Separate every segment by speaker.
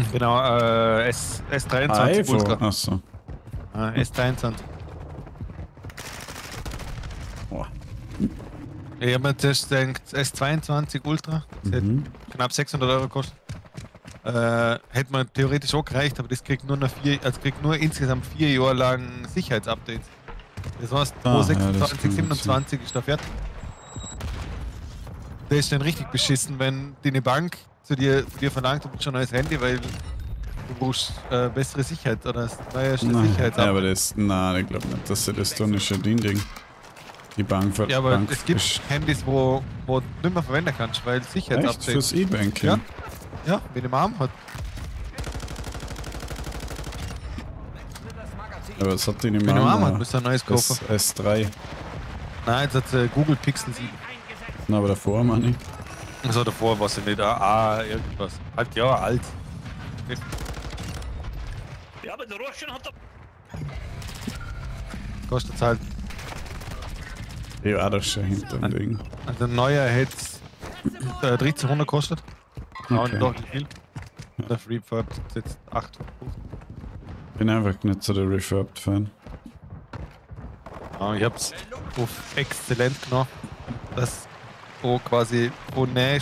Speaker 1: Genau, S23 Ultra.
Speaker 2: Achso.
Speaker 1: S23.
Speaker 2: Boah.
Speaker 1: Ich habe mir zuerst gedacht, S22 Ultra, das hätte knapp 600 Euro gekostet. Hätte man theoretisch auch gereicht, aber das kriegt nur insgesamt 4 Jahre lang Sicherheitsupdates. Das heißt, pro 26, 27 ist da fertig. Das ist dann richtig beschissen, wenn die eine Bank zu dir verlangt, du brauchst schon ein neues Handy, weil du brauchst bessere Sicherheit oder das neue Sicherheitsupdate.
Speaker 2: Ja, aber das, nein, ich glaube nicht, dass sie das tun, ist schon Ding. Die Bank
Speaker 1: Ja, aber es gibt Handys, wo du nicht mehr verwenden kannst, weil Sicherheitsupdates.
Speaker 2: Echt? Fürs E-Banking?
Speaker 1: Ja. Ja, wenn der Arm hat.
Speaker 2: Aber was hat die nicht
Speaker 1: Wenn
Speaker 2: mehr?
Speaker 1: der Arm hat, müsst ihr ein neues kaufen.
Speaker 2: S3.
Speaker 1: Nein, jetzt hat Google Pixel 7.
Speaker 2: Na, aber davor, Manni.
Speaker 1: Also davor war sie nicht irgendwas. Halt Jahre alt.
Speaker 3: Ja, aber der Roschen hat
Speaker 1: Kostet halt.
Speaker 2: Ja, das ist schon hinter dem Ding.
Speaker 1: Also ein neuer hätte 1300 kostet. Auch nicht doch nicht viel. Der Refurb jetzt 850.
Speaker 2: Bin einfach nicht so der Refurbed-Fan.
Speaker 1: Ja, ich hab's auf exzellent genommen. Das wo quasi von Nähe,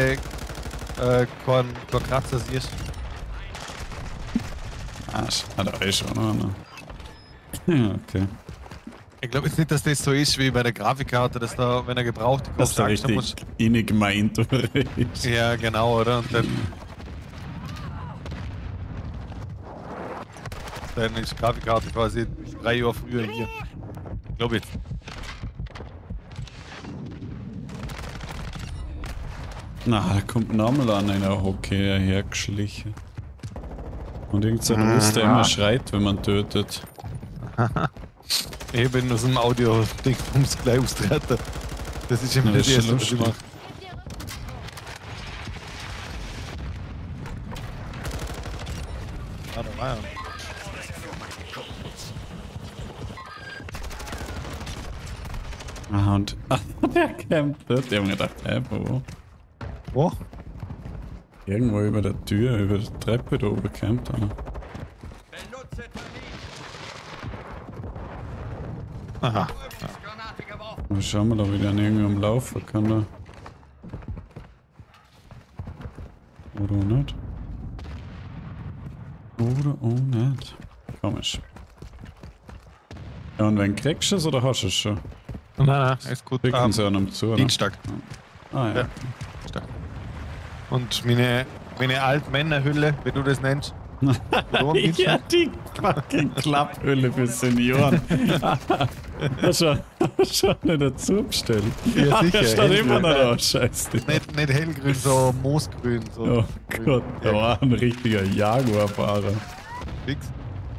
Speaker 1: kein Kratzer siehst.
Speaker 2: Ah, da ist schon noch einer. Ja, okay.
Speaker 1: Ich glaube jetzt nicht, dass das so ist wie bei der Grafikkarte, dass da, wenn er gebraucht die
Speaker 2: Dass da richtig innig gemeint ist.
Speaker 1: Ja, genau, oder? Und dann ist die Grafikkarte quasi 3 Jahre früher hier. Glaube ich.
Speaker 2: Na, da kommt nochmal an einer Hockey hergeschlichen. Und irgend so ein Russ, der immer schreit, wenn man tötet.
Speaker 1: Ich bin aus dem Audio-Ding ums gleich austreten. Das ist immer
Speaker 2: Ja,
Speaker 1: das
Speaker 2: das ist
Speaker 1: Erste, was ich
Speaker 2: lustig.
Speaker 1: mache. Ah, da war er.
Speaker 2: Ah, und der campt dort. Die haben gedacht, wo?
Speaker 1: Wo?
Speaker 2: Irgendwo über der Tür, über der Treppe da oben campt einer.
Speaker 1: Aha.
Speaker 2: Mal schauen wir da wieder an irgendeinem Laufen kann da. Oder auch nicht. Oder auch nicht. Komisch. Ja, und wenn kriegst du es oder hast du es schon?
Speaker 1: Nein, ist gut.
Speaker 2: Kriegen sie einem zu, oder?
Speaker 1: Dienstag.
Speaker 2: Ah ja.
Speaker 1: Ja. Dienstag. Und meine Altmännerhülle, wie du das nennst.
Speaker 2: Ja, die fucking Klapphülle für Senioren. Hast du schon nicht dazu bestellt?
Speaker 1: Ja, sicher.
Speaker 2: Steht
Speaker 1: hellgrün.
Speaker 2: immer noch da, scheiße.
Speaker 1: Nicht hellgrün, so moosgrün. So
Speaker 2: Oh
Speaker 1: grün.
Speaker 2: Gott, da war ein richtiger Jaguar-Fahrer.
Speaker 1: Fix.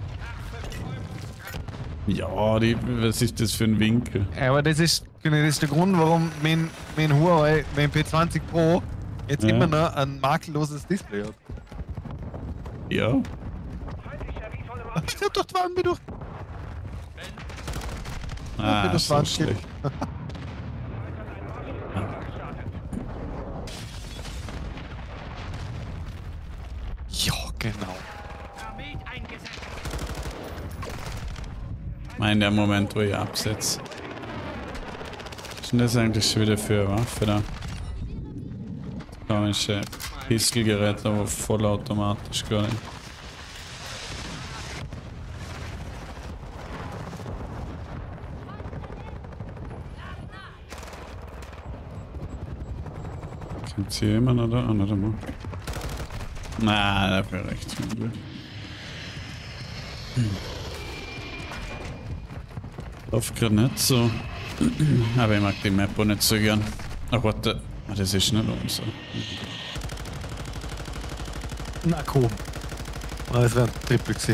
Speaker 2: Ja, was ist das für ein Winkel?
Speaker 1: Aber das ist der Grund, warum mein Huawei, mein P20 Pro jetzt
Speaker 2: Ja.
Speaker 1: immer noch ein makelloses Display hat.
Speaker 2: Ja.
Speaker 1: Ich hab doch die Wand durch.
Speaker 2: Ah,
Speaker 1: das
Speaker 2: so
Speaker 1: war
Speaker 2: schlecht.
Speaker 1: Ja, genau.
Speaker 2: Mein der Moment, wo ich absetze. Was ist denn das eigentlich schon wieder für eine Waffe da? Komische Pistolgerät, aber vollautomatisch gar nicht. Kennt hier jemand oder? Ah, nicht einmal. Na, dafür recht. Läuft gerade nicht so. Aber ich mag die Map auch nicht so gern. Ach warte, das ist nicht unser.
Speaker 1: Na komm. Das wäre ein Triple gewesen.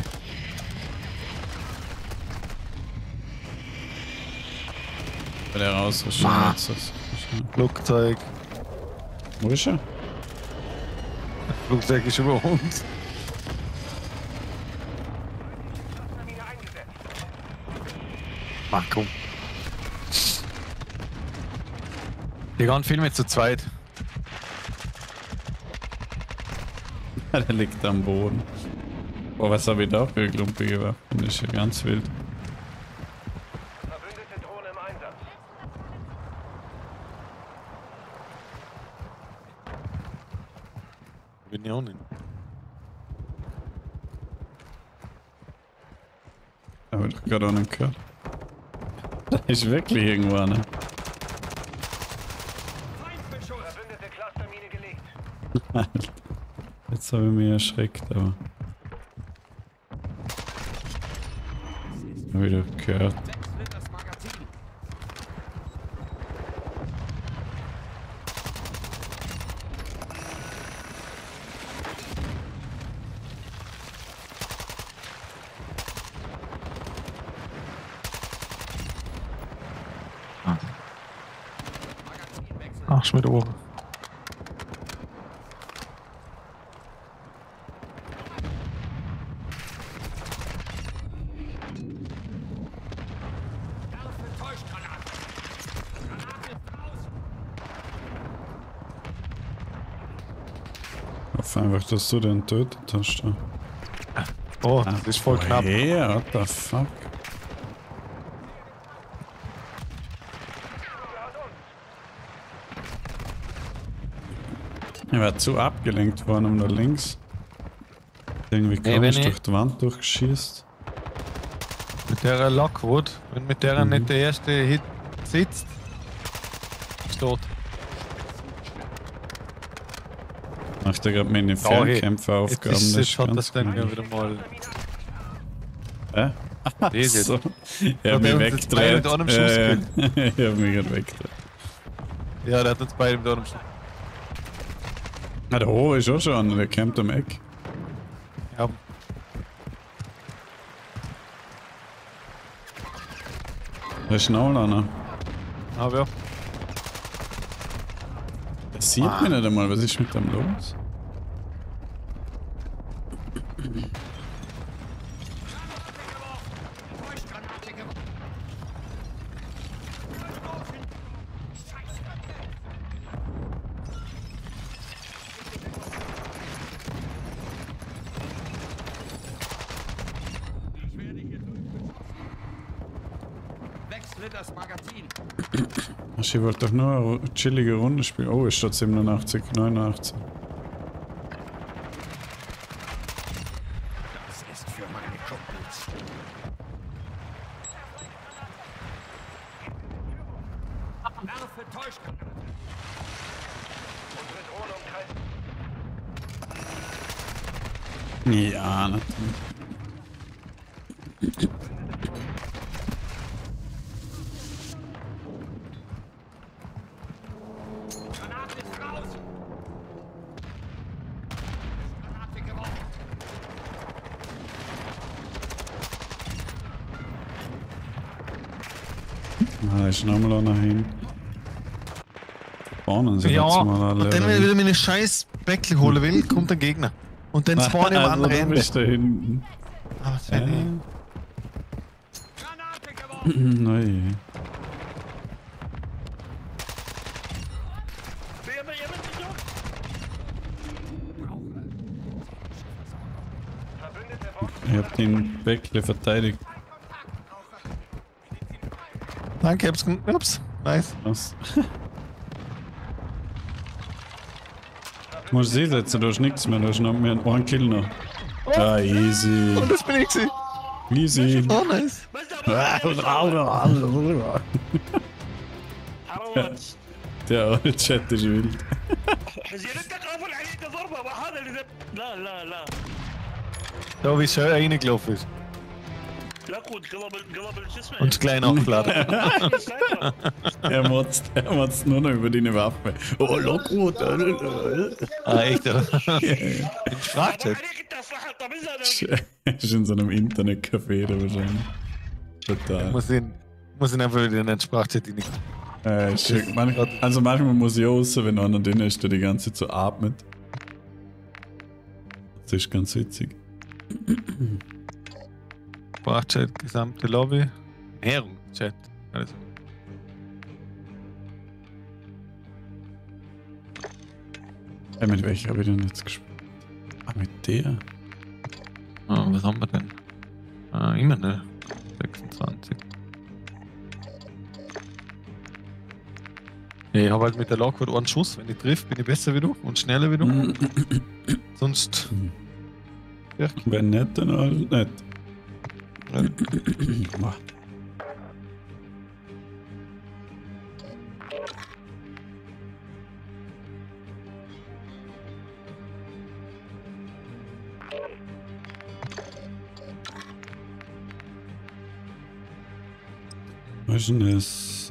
Speaker 2: Weil der raus ist schon jetzt das.
Speaker 1: Flugzeug.
Speaker 2: Wo ist er?
Speaker 1: Flugzeug ist über uns. Ach komm. Die gehen viel mehr zu zweit.
Speaker 2: Der liegt am Boden. Oh, was habe ich da für eine klumpige Waffe? Das ist ja ganz wild.
Speaker 4: Verbündete Drohne im Einsatz.
Speaker 1: Bin ich auch nicht.
Speaker 2: Habe ich doch gerade auch nicht gehört. Da ist wirklich irgendwo einer.
Speaker 4: Verbündete Clustermine gelegt.
Speaker 2: Jetzt habe ich mich erschreckt, aber. Hab ich doch gehört.
Speaker 1: Ach, schon wieder oben.
Speaker 2: Hoffe einfach, dass du den tötet hast. Da.
Speaker 1: Oh, das ist voll knapp.
Speaker 2: Hey, what the fuck? Ich war zu abgelenkt worden um da links. Irgendwie
Speaker 1: Hey,
Speaker 2: komisch
Speaker 1: wenn
Speaker 2: durch die Wand durchgeschießt.
Speaker 1: Mit der Lockwood, wenn mit der nicht der erste Hit sitzt, ist tot.
Speaker 2: Macht er gerade meine
Speaker 1: Jetzt
Speaker 2: Fernkämpferaufgaben.
Speaker 1: hat das dann ja wieder mal.
Speaker 2: Hä?
Speaker 1: Das jetzt.
Speaker 2: So. Er hat mich
Speaker 1: uns jetzt beide
Speaker 2: weggedreht.
Speaker 1: mit einem Schuss
Speaker 2: Ich hab mich gerade weggedreht.
Speaker 1: Ja, der hat uns beide mit einem Schuss.
Speaker 2: Ah, der Hohe ist auch schon einer, der campt am Eck.
Speaker 1: Ja,
Speaker 2: Da ist noch einer.
Speaker 1: aber ja.
Speaker 2: Der sieht mich nicht einmal, was ist mit dem los?
Speaker 5: Wechsle das Magazin.
Speaker 2: Ach, ich wollte doch nur eine chillige Runde spielen. Oh, es steht 87, 89.
Speaker 5: Das ist für meine Kumpels. Werfe Täuschgranaten.
Speaker 4: Unsere Drohne umkreist.
Speaker 2: Ja, natürlich.
Speaker 5: Granate ist raus. Granate geworfen.
Speaker 2: Da ist nochmal einer hin. Vorne sind
Speaker 1: Ja,
Speaker 2: jetzt mal alle.
Speaker 1: und dann, wenn ich wieder meine scheiß Bäckle holen will, kommt der Gegner. Und dann spawn ich am anderen
Speaker 2: Du
Speaker 1: Ende.
Speaker 2: bist da hinten.
Speaker 1: Ah, das wär nicht.
Speaker 5: Granate geworfen.
Speaker 2: Nein.
Speaker 4: Verbündete Box.
Speaker 2: Ich hab den Bäckle verteidigt.
Speaker 1: Danke, ups, nice.
Speaker 2: Was? Du musst sie setzen, du hast nichts mehr, du hast noch mehr einen Kill noch. Ah, easy.
Speaker 1: Und das bin ich gewesen.
Speaker 2: Easy.
Speaker 1: Oh, nice.
Speaker 2: Der alte Chat ist wild.
Speaker 3: زيارتك قافل عليك ضربه وهذا اللي لا لا لا
Speaker 1: Da, wie schön er reingelaufen ist.
Speaker 3: لا قود قلب شو اسمه
Speaker 1: Und das kleine aufgeladen.
Speaker 2: Er motzt nur noch über deine Waffe. Oh, Lockwood.
Speaker 1: Ah, echt, oder? In Sprachchat.
Speaker 3: عليك انت صح طب اذا
Speaker 2: Er ist in so einem Internetcafé da wahrscheinlich. Total.
Speaker 1: Muss ihn einfach wieder in den Sprachchat rein.
Speaker 2: Also manchmal muss ich auch raus, wenn einer drin ist, der die ganze Zeit so atmet. Das ist ganz witzig.
Speaker 1: Sprachchat, gesamte Lobby. Ernährung, Chat. Also.
Speaker 2: Mit welcher habe ich denn jetzt gespielt? Mit der?
Speaker 1: Was haben wir denn? Immer ne 26. Ich habe halt mit der Lockhart einen Schuss. Wenn ich triff, bin ich besser wie du und schneller wie du. Sonst. Ja.
Speaker 2: Wenn nicht, dann halt nicht. Boah. Was ist denn das?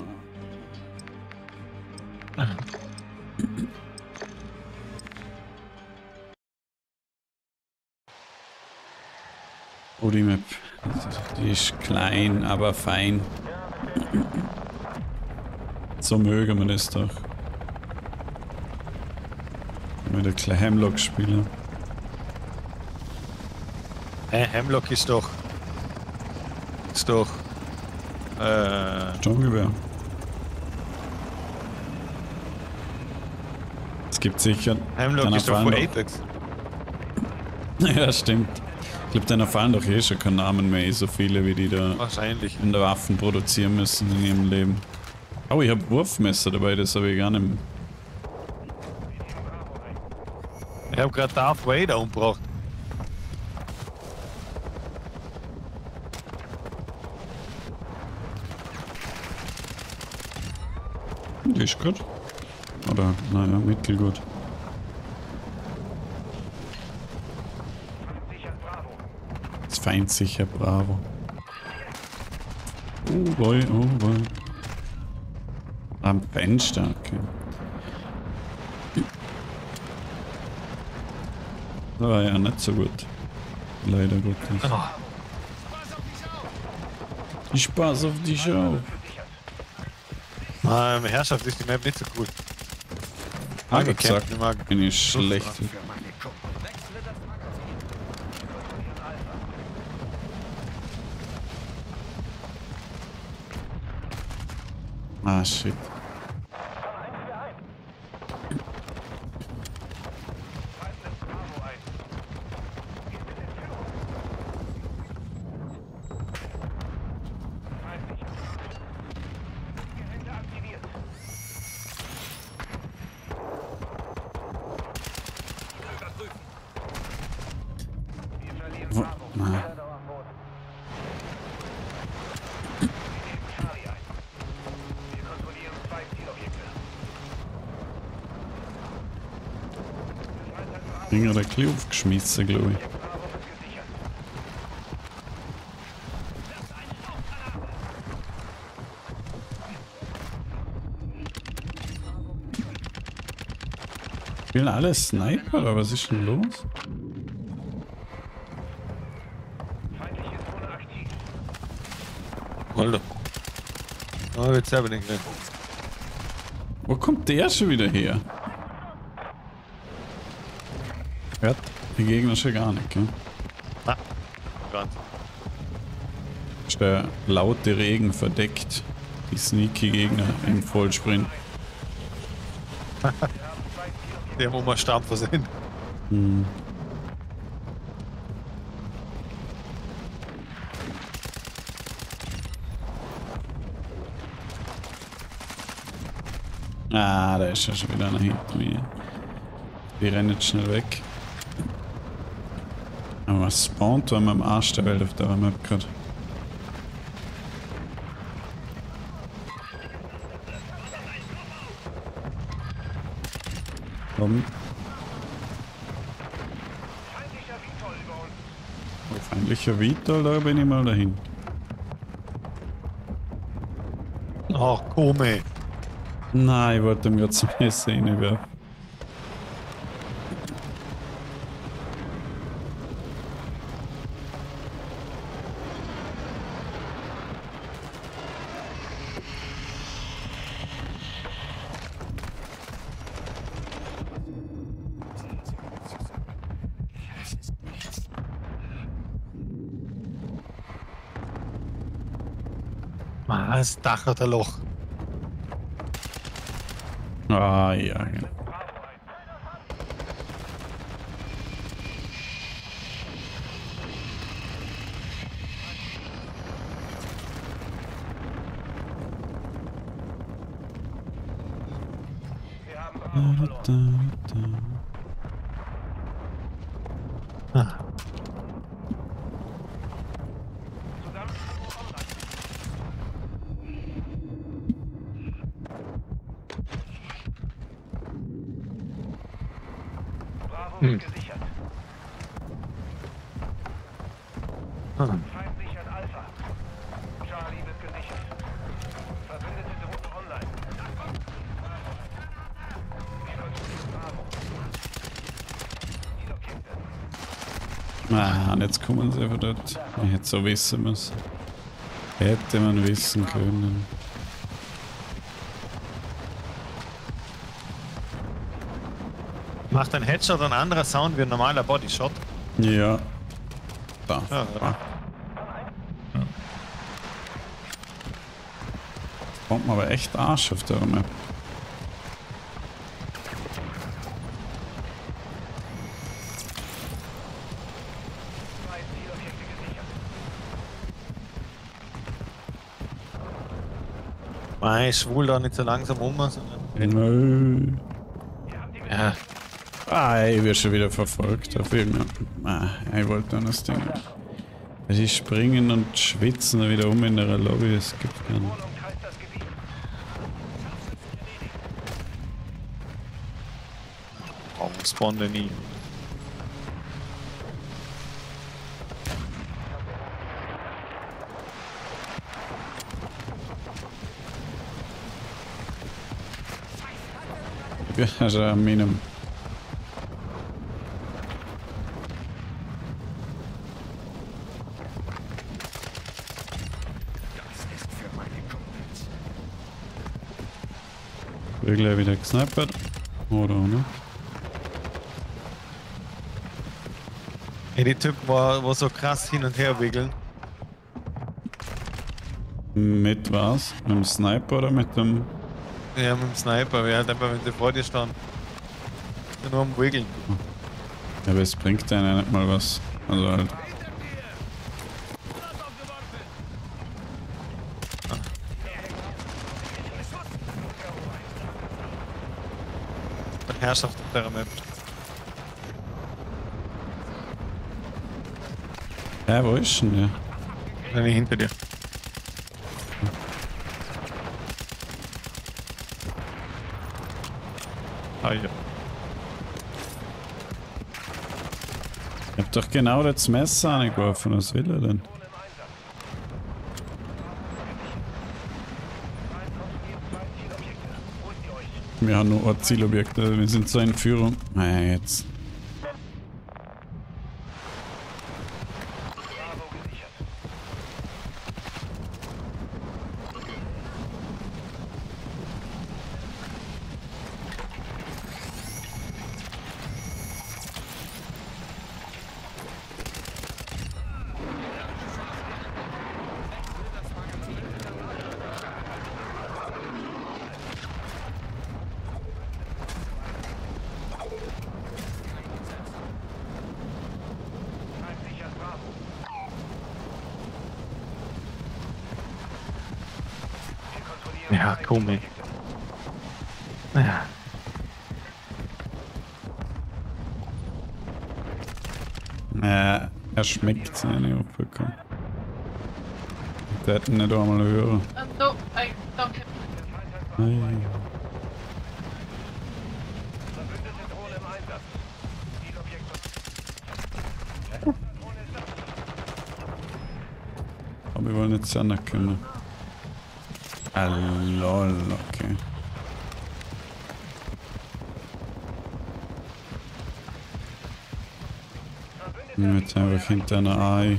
Speaker 2: Oh, die Map. Die ist klein, aber fein. So mögen wir das doch. Mit der kleinen Hemlock spielen.
Speaker 1: Hemlock ist doch. Ist doch.
Speaker 2: Sturmgewehr. Es gibt sicher.
Speaker 1: Hemlock
Speaker 2: dann
Speaker 1: ist doch
Speaker 2: erfahren
Speaker 1: von
Speaker 2: doch-
Speaker 1: Apex.
Speaker 2: Ja, stimmt. Ich glaube, dann erfahren doch eh schon keinen Namen mehr, so viele, wie die da
Speaker 1: Wahrscheinlich.
Speaker 2: in der Waffen produzieren müssen in ihrem Leben. Oh, ich habe Wurfmesser dabei, das habe ich gar nicht.
Speaker 1: Ich habe gerade Darth Vader umgebracht.
Speaker 2: Die ist gut. Oder, naja, mittelgut. Das feindsicher Bravo. Oh boy, oh boy. Am Fenster, okay. Das war ja nicht so gut. Leider Gottes. Ich pass auf dich auf.
Speaker 1: Herrschaft ist die Map nicht so gut.
Speaker 2: Hab
Speaker 1: ich
Speaker 2: ich gesagt,
Speaker 1: ich mag
Speaker 2: bin ich schlecht. Ah, shit. Wo? Na. Bin gerade ein bisschen aufgeschmissen, glaube ich. Spielen alle Sniper oder was ist denn los?
Speaker 1: Alter. Oh, jetzt selber nicht mehr.
Speaker 2: Wo kommt der schon wieder her? Hört die Gegner schon gar nicht, gell?
Speaker 1: Grad.
Speaker 2: Ist der laute Regen verdeckt die sneaky Gegner im Vollsprint.
Speaker 1: Der muss mal Stampfer sein.
Speaker 2: Ah, da ist ja schon wieder einer hinter mir. Die rennen jetzt schnell weg. Aber was spawnt da am Arsch der Welt auf der Map gerade? Komm. Feindlicher Vitol, da bin ich mal dahin.
Speaker 1: Ach, komme.
Speaker 2: Nein, ich wollte ihm gerade zum Messer reinwerfen.
Speaker 1: Das Dach hat ein Loch.
Speaker 2: Ah, ja, genau.
Speaker 1: Ah.
Speaker 4: Bravo wird gesichert.
Speaker 1: Ah.
Speaker 4: Feind sichert Alpha. Charlie wird gesichert. Verbündete Drohnen online. Wir kontrollieren Bravo. Zielobjekte.
Speaker 2: Ah, und jetzt kommen sie von dort. Ich hätte so wissen müssen. Hätte man wissen können.
Speaker 1: Macht ein Headshot einen anderen Sound wie ein normaler Bodyshot?
Speaker 2: Ja. Da.
Speaker 1: Ja, ja.
Speaker 2: Kommt man aber echt Arsch auf der Map.
Speaker 4: Zwei Zielobjekte gesichert.
Speaker 1: Mei, schwul da nicht so langsam sondern.
Speaker 2: Nö.
Speaker 1: Ja.
Speaker 2: Ah, ich werde schon wieder verfolgt auf irgendeinem. Ah, ich wollte noch das Ding. Die springen und schwitzen wieder in der Lobby, es gibt keinen.
Speaker 4: Umkreist das Gebiet.
Speaker 1: Warum spawnt der nie?
Speaker 2: Ja, schon am Minimum. Wird gleich wieder gesnipert. Oder, ne?
Speaker 1: Hey, die Typen, wo so krass hin und her wickeln.
Speaker 2: Mit was? Mit dem Sniper oder mit dem.
Speaker 1: Ja, mit dem Sniper, ja, halt einfach, wenn sie vor dir standen. Nur am Wiggeln.
Speaker 2: Ja, aber es bringt denen nicht mal was. Also halt.
Speaker 1: Herrschaft auf der Map.
Speaker 2: Ja, wo ist denn der?
Speaker 1: Nein, hinter dir. Ah ja.
Speaker 2: Ich hab doch genau das Messer angeworfen, was will er denn? Wir haben nur ein Zielobjekt, also wir sind so in Führung. Naja, jetzt.
Speaker 1: Ja, komisch. Ja.
Speaker 2: Er schmeckt seine Aufbekommen. Der hätte ihn nicht einmal hören.
Speaker 6: No, I don't have.
Speaker 2: Nein.
Speaker 4: Verbündete Drohne im Einsatz. Zielobjekt.
Speaker 2: Aber wir wollen jetzt anerkennen. Ah, lol, okay. Jetzt einfach hinter einer Ei.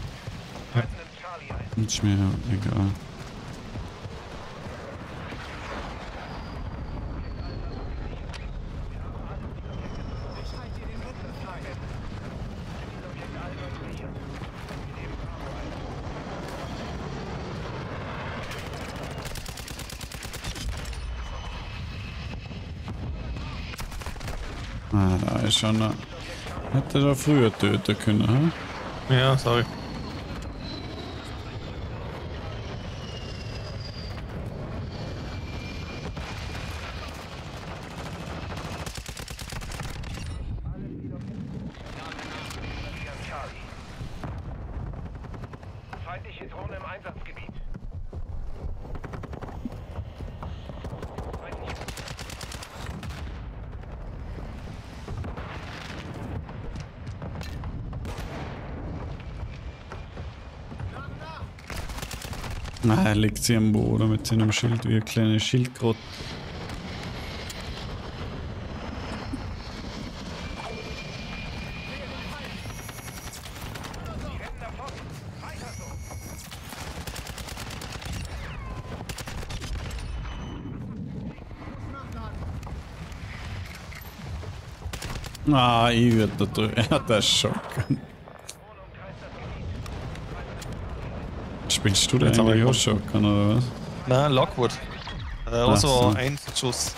Speaker 2: Ist mir egal. Ah, da ist schon eine. Hätte er früher töten können, hm?
Speaker 1: Ja, sorry.
Speaker 4: Drohne im Einsatzgebiet. Weiß nicht.
Speaker 2: Ah, er liegt sie am Boden mit seinem Schild wie eine kleine Schildkröte. Ah, ich werde da drüben. Er hat das Shotgun. Spielst du da
Speaker 1: Jetzt haben wir
Speaker 2: eigentlich auch
Speaker 1: gewonnen.
Speaker 2: Shotgun oder was?
Speaker 1: Nein, Lockwood.
Speaker 2: Ach
Speaker 1: Also
Speaker 2: so.
Speaker 1: ein Schuss.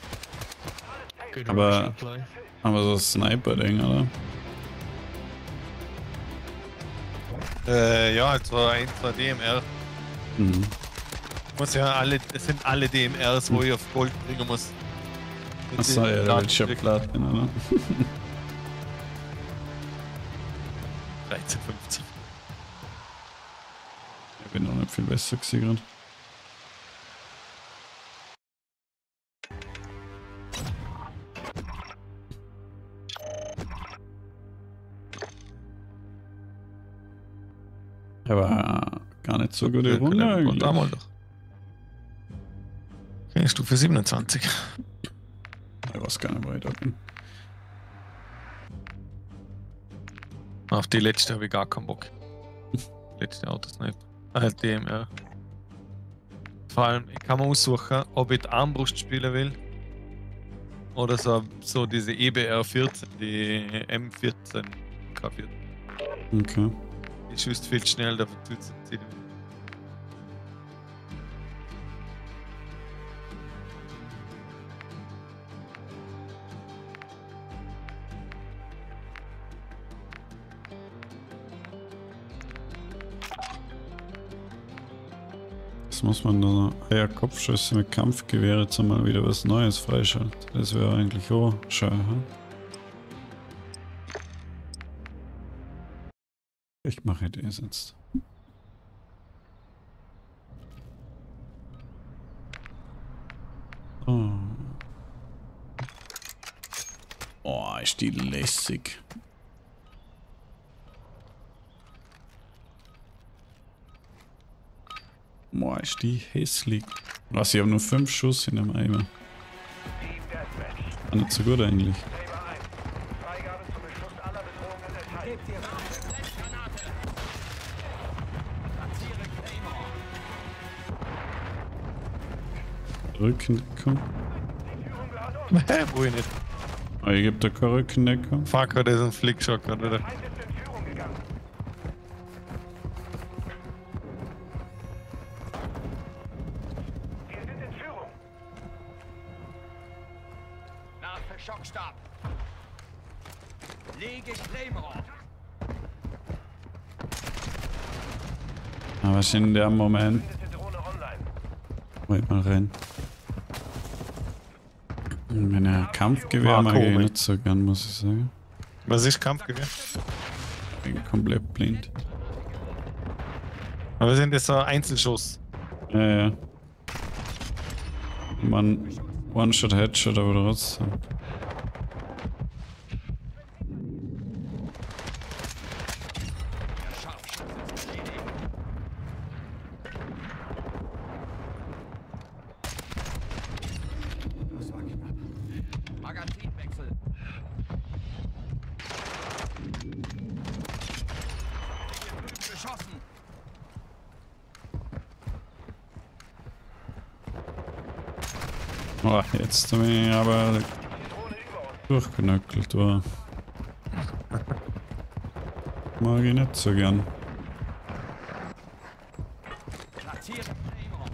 Speaker 2: Aber so Sniper-Ding, oder?
Speaker 1: Ja, also ein, zwei DMR.
Speaker 2: Mhm.
Speaker 1: Muss ja alle, es sind alle DMRs, wo ich auf Gold bringen muss. Mit
Speaker 2: Achso,
Speaker 1: den
Speaker 2: ja, da
Speaker 1: Daten
Speaker 2: will ich ja
Speaker 1: direkt
Speaker 2: Platin, oder?
Speaker 1: 13, 15.
Speaker 2: Ich bin auch nicht viel besser gewesen gerade. Aber gar nicht so gute Runde eigentlich.
Speaker 1: Damals doch. Okay, Stufe 27.
Speaker 2: Ich weiß gar nicht, wo ich da bin.
Speaker 1: Auf die letzte habe ich gar keinen Bock. Letzte Autosniper. DMR. Vor allem, ich kann mir aussuchen, ob ich die Armbrust spielen will. Oder so diese EBR 14, die M14 K14.
Speaker 2: Okay.
Speaker 1: Die schießt viel schnell, dafür tut sie nicht.
Speaker 2: Was muss man da? Ja, Kopfschüsse mit Kampfgewehr jetzt einmal wieder was Neues freischalten. Das wäre eigentlich auch schön. Hm? Ich mache das jetzt. Oh. Oh, ist die lässig. Boah, ist die hässlich. Was, ich habe nur 5 Schuss in dem Eimer.
Speaker 4: Team Deathmatch.
Speaker 2: War nicht so gut eigentlich.
Speaker 4: Saber 1. Freigabe zum Beschuss aller Bedrohungen erteilt.
Speaker 2: Rückendeckung.
Speaker 4: Die Führung gehört uns.
Speaker 1: Hä, wo ich nicht.
Speaker 2: Oh, ich gebe da keine Rückendeckung.
Speaker 1: Fuck, das ist ein Flickshot gerade, oder?
Speaker 4: Feind ist in Führung gegangen. Wir sind in Führung.
Speaker 5: Nach für Schockstab. Lege Claymore.
Speaker 2: Aber was in dem Moment,
Speaker 4: Verbündete Drohne online.
Speaker 2: wo ich mal rein. Wenn er Kampfgewehr
Speaker 1: Ah,
Speaker 2: mag ich
Speaker 1: komisch.
Speaker 2: nicht so gern, muss ich sagen.
Speaker 1: Was ist Kampfgewehr?
Speaker 2: Ich bin komplett blind.
Speaker 1: Aber sind das so Einzelschuss?
Speaker 2: Ja, ja. Man, One-Shot, Headshot, aber trotzdem.
Speaker 5: Das war knapp. Magazinwechsel. Beschossen.
Speaker 2: Oh, jetzt bin ich aber
Speaker 4: Die Drohne über uns.
Speaker 2: durchgenöckelt. War. Mag ich nicht so gern.
Speaker 5: Platziere Claymore.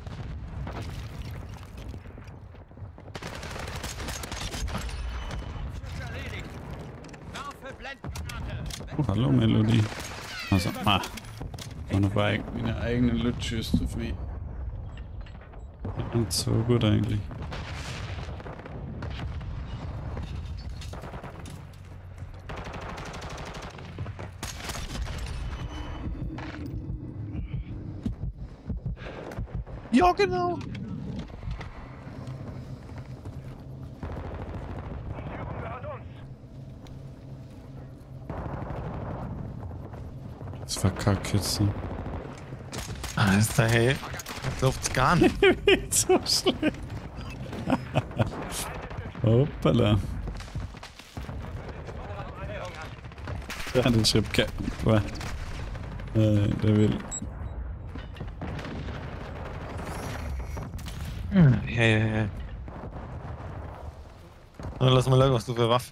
Speaker 5: Schuss erledigt. Werfe Blendgranate.
Speaker 2: Oh, hallo Melodie. Also, meine eigene Lutsche ist auf mich. Nicht so gut eigentlich.
Speaker 1: Ja, genau.
Speaker 4: Die Führung gehört uns.
Speaker 2: Das verkackt jetzt. Ne?
Speaker 1: Alter, hey. Jetzt läuft's gar nicht.
Speaker 2: So schlimm. Hoppala. Ja, das schreibt kein. Der will.
Speaker 1: Ja. Na, lass mal schauen, was du für Waffe.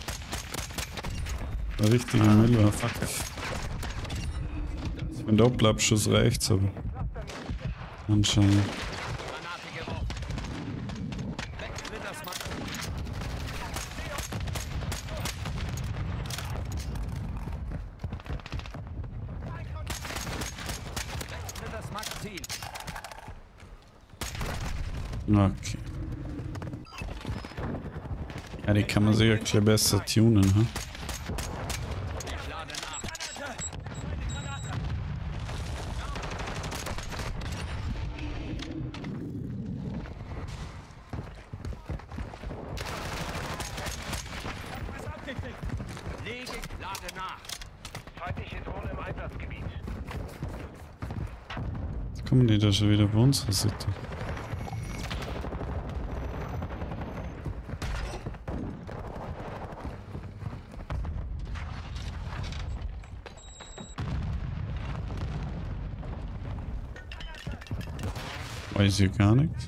Speaker 2: Eine richtige Müllwaffe. Ein Doppelabschuss reicht's aber. Anscheinend.
Speaker 5: Granate geworfen. Wechsle das Magazin. Wechsle das Magazin.
Speaker 2: Okay. Ja, die kann man sicher ein bisschen besser tunen, hm?
Speaker 5: Ich lade nach. Lege, lade nach.
Speaker 4: Feindliche Drohne im Einsatzgebiet.
Speaker 2: Jetzt kommen die da schon wieder bei unserer Seite. Weiß hier gar nichts.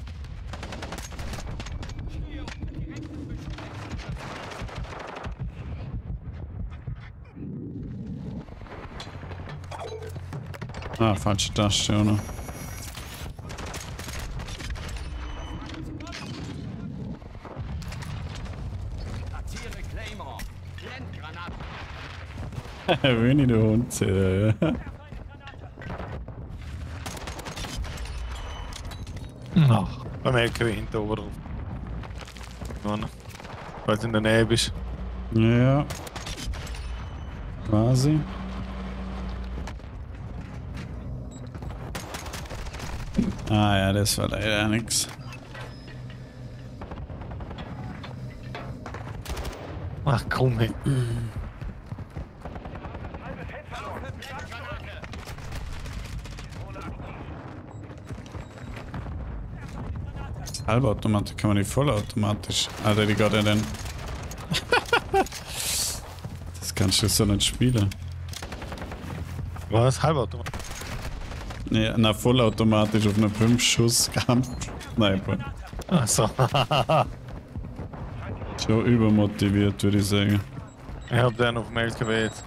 Speaker 2: Ah, falsche Taste, oder?
Speaker 5: Platziere Claymore. Blendgranate.
Speaker 2: Winnie, der Hund, ja.
Speaker 1: Ach, beim LKW hinter oben drauf. Falls du in der Nähe bist.
Speaker 2: Ja. Quasi. Ah ja, das war leider nix.
Speaker 1: Ach komm, hey.
Speaker 4: Halbes Head verloren.
Speaker 5: Blendgranate.
Speaker 4: Drohne aktiv.
Speaker 2: Halbautomatik kann man nicht vollautomatisch. Alter, die geht ja denn. Das kannst du so nicht spielen.
Speaker 1: Was? Halbautomat?
Speaker 2: Nee, na vollautomatisch auf einer 5-Schuss Sniper.
Speaker 1: Ach so.
Speaker 2: Schon übermotiviert, würde ich sagen.
Speaker 1: Ich hab den auf dem LKW jetzt.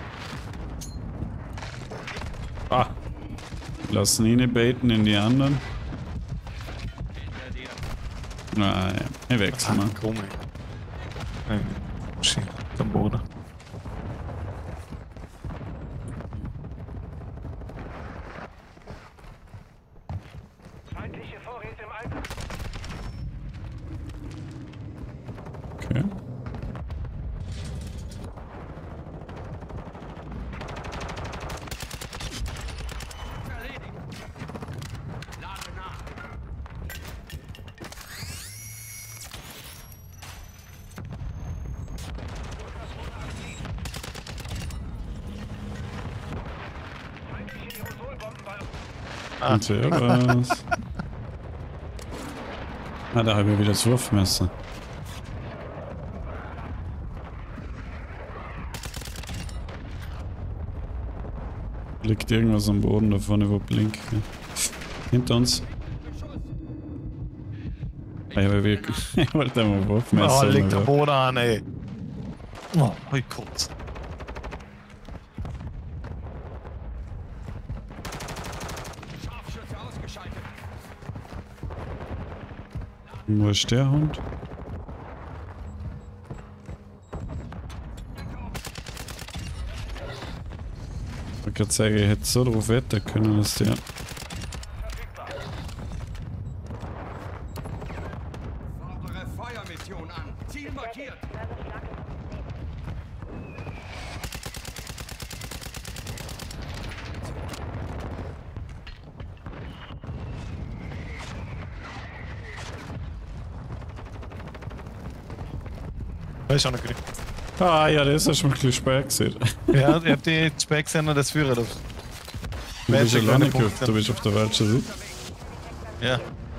Speaker 2: Ah. Lassen ihn baiten in die anderen. Ah, ja. Ich wechsel mal.
Speaker 1: Ach komm, hey. Shit, am Boden.
Speaker 4: Feindliche Vorräte im Einsatz.
Speaker 2: Okay.
Speaker 5: Erledigt. Lade nach.
Speaker 4: Feindliche Aerosolbomben bei uns.
Speaker 2: Und servus. Ah, da habe ich wieder das Wurfmesser. Liegt irgendwas am Boden da vorne, wo blinkt. Hinter uns. Ah, ich wollte einmal Wurfmesser.
Speaker 1: Oh, liegt
Speaker 2: aber-
Speaker 1: am Boden an, ey. Oh, wie kurz.
Speaker 5: Scharfschütze ausgeschaltet.
Speaker 2: Wo ist der Hund? Ich wollte gerade sagen, ich hätte so drauf wetten können, dass der.
Speaker 4: Verfügbar.
Speaker 5: Fordere Feuermission an. Ziel markiert.
Speaker 1: Weiß ich auch noch nicht.
Speaker 2: Ah ja, das hast du mir ein bisschen spät gesehen.
Speaker 1: Ja, ich hab die Specs gesehen und das Führer drauf.
Speaker 2: Du bist
Speaker 1: Magic,
Speaker 2: alleine
Speaker 1: keine
Speaker 2: geguckt,
Speaker 1: Punkte.
Speaker 2: du bist auf der falschen Seite.
Speaker 1: Ja.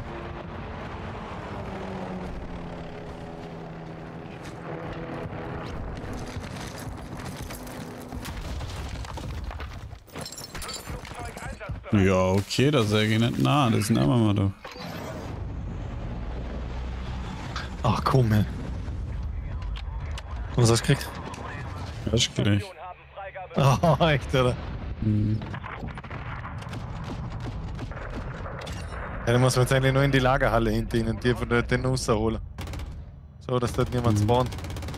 Speaker 2: Ja, okay, das sage ich nicht. Na, das nehmen wir doch.
Speaker 1: Ach komm, ey. Was hast du gekriegt?
Speaker 2: Hast du gleich.
Speaker 1: Oh, echt, oder?
Speaker 2: Hm.
Speaker 1: Ja, dann muss man jetzt eigentlich nur in die Lagerhalle hinten und die von den rausholen. So, dass dort niemand spawnt.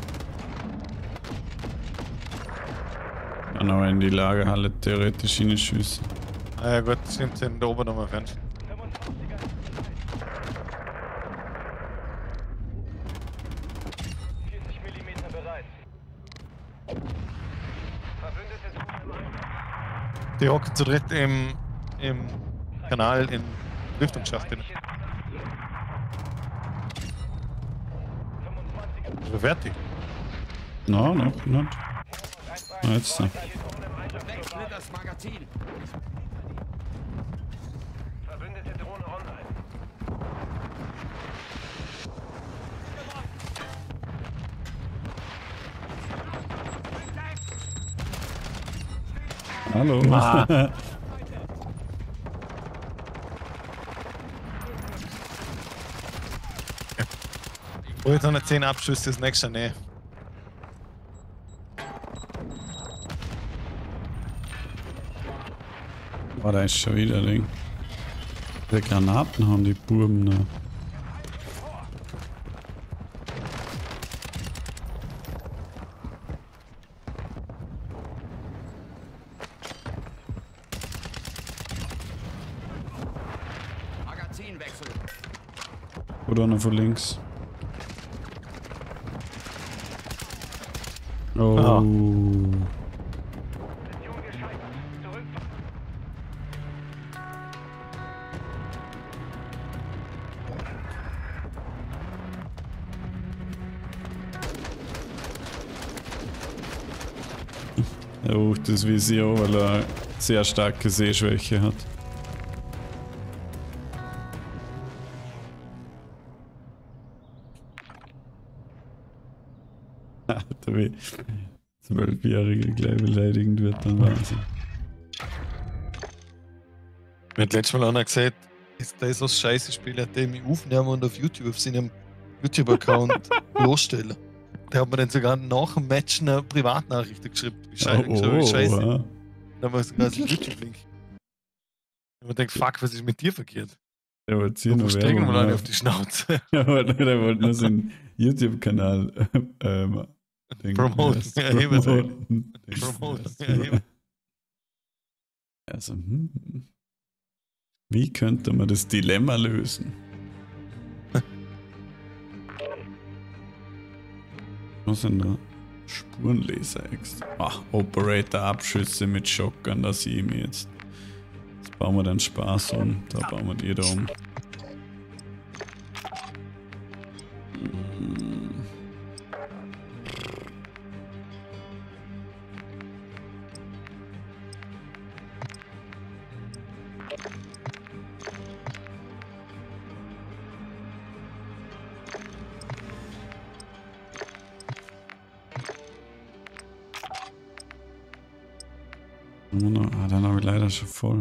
Speaker 2: Kann aber in die Lagerhalle theoretisch hinschießen.
Speaker 1: Ah ja gut, stimmt, sind da oben nochmal Fenster. Die hocken zu dritt im Kanal in Lüftungsschacht drin. Also fertig.
Speaker 2: No, noch nicht. Ah, jetzt da.
Speaker 5: Wechsle das Magazin.
Speaker 4: Verbündete Drohne online.
Speaker 2: Hallo.
Speaker 1: Oh, jetzt noch 10 Abschüsse, das nächste nee.
Speaker 2: Oh, da ist schon wieder Ding. Die Granaten haben die Buben noch.
Speaker 5: Magazinwechsel.
Speaker 2: Oder einer von links. Oh.
Speaker 1: Ah.
Speaker 2: Er ruft das Visier, weil er sehr starke Sehschwäche hat. Alter, wie 12-Jährige gleich beleidigend wird, dann Wahnsinn.
Speaker 1: Mir hat letztes Mal einer gesagt, da ist so ein scheiße Spiel, der mich aufnehmen und auf YouTube, auf seinem YouTube-Account losstellen. Der hat mir dann sogar nach dem Match eine Privatnachricht geschrieben. Wie scheiße.
Speaker 2: ja.
Speaker 1: Dann war es sogar ein YouTube-Link. Und man denkt, fuck, was ist mit dir verkehrt?
Speaker 2: Der wollte hier
Speaker 1: Du
Speaker 2: nur
Speaker 1: musst
Speaker 2: Werbung
Speaker 1: dringend mal eine
Speaker 2: machen.
Speaker 1: auf die Schnauze.
Speaker 2: Der wollte nur seinen YouTube-Kanal
Speaker 1: Promoten. Ja, eben so.
Speaker 2: promoten.
Speaker 1: Promoten. Ja, eben.
Speaker 2: Also, wie könnte man das Dilemma lösen? Was sind da? Spurenleser extra. Ach, Operator-Abschüsse mit Shotgun, da sehe ich mich jetzt. Jetzt bauen wir den Spaß um. Da bauen wir die da um. Dann habe ich leider schon voll.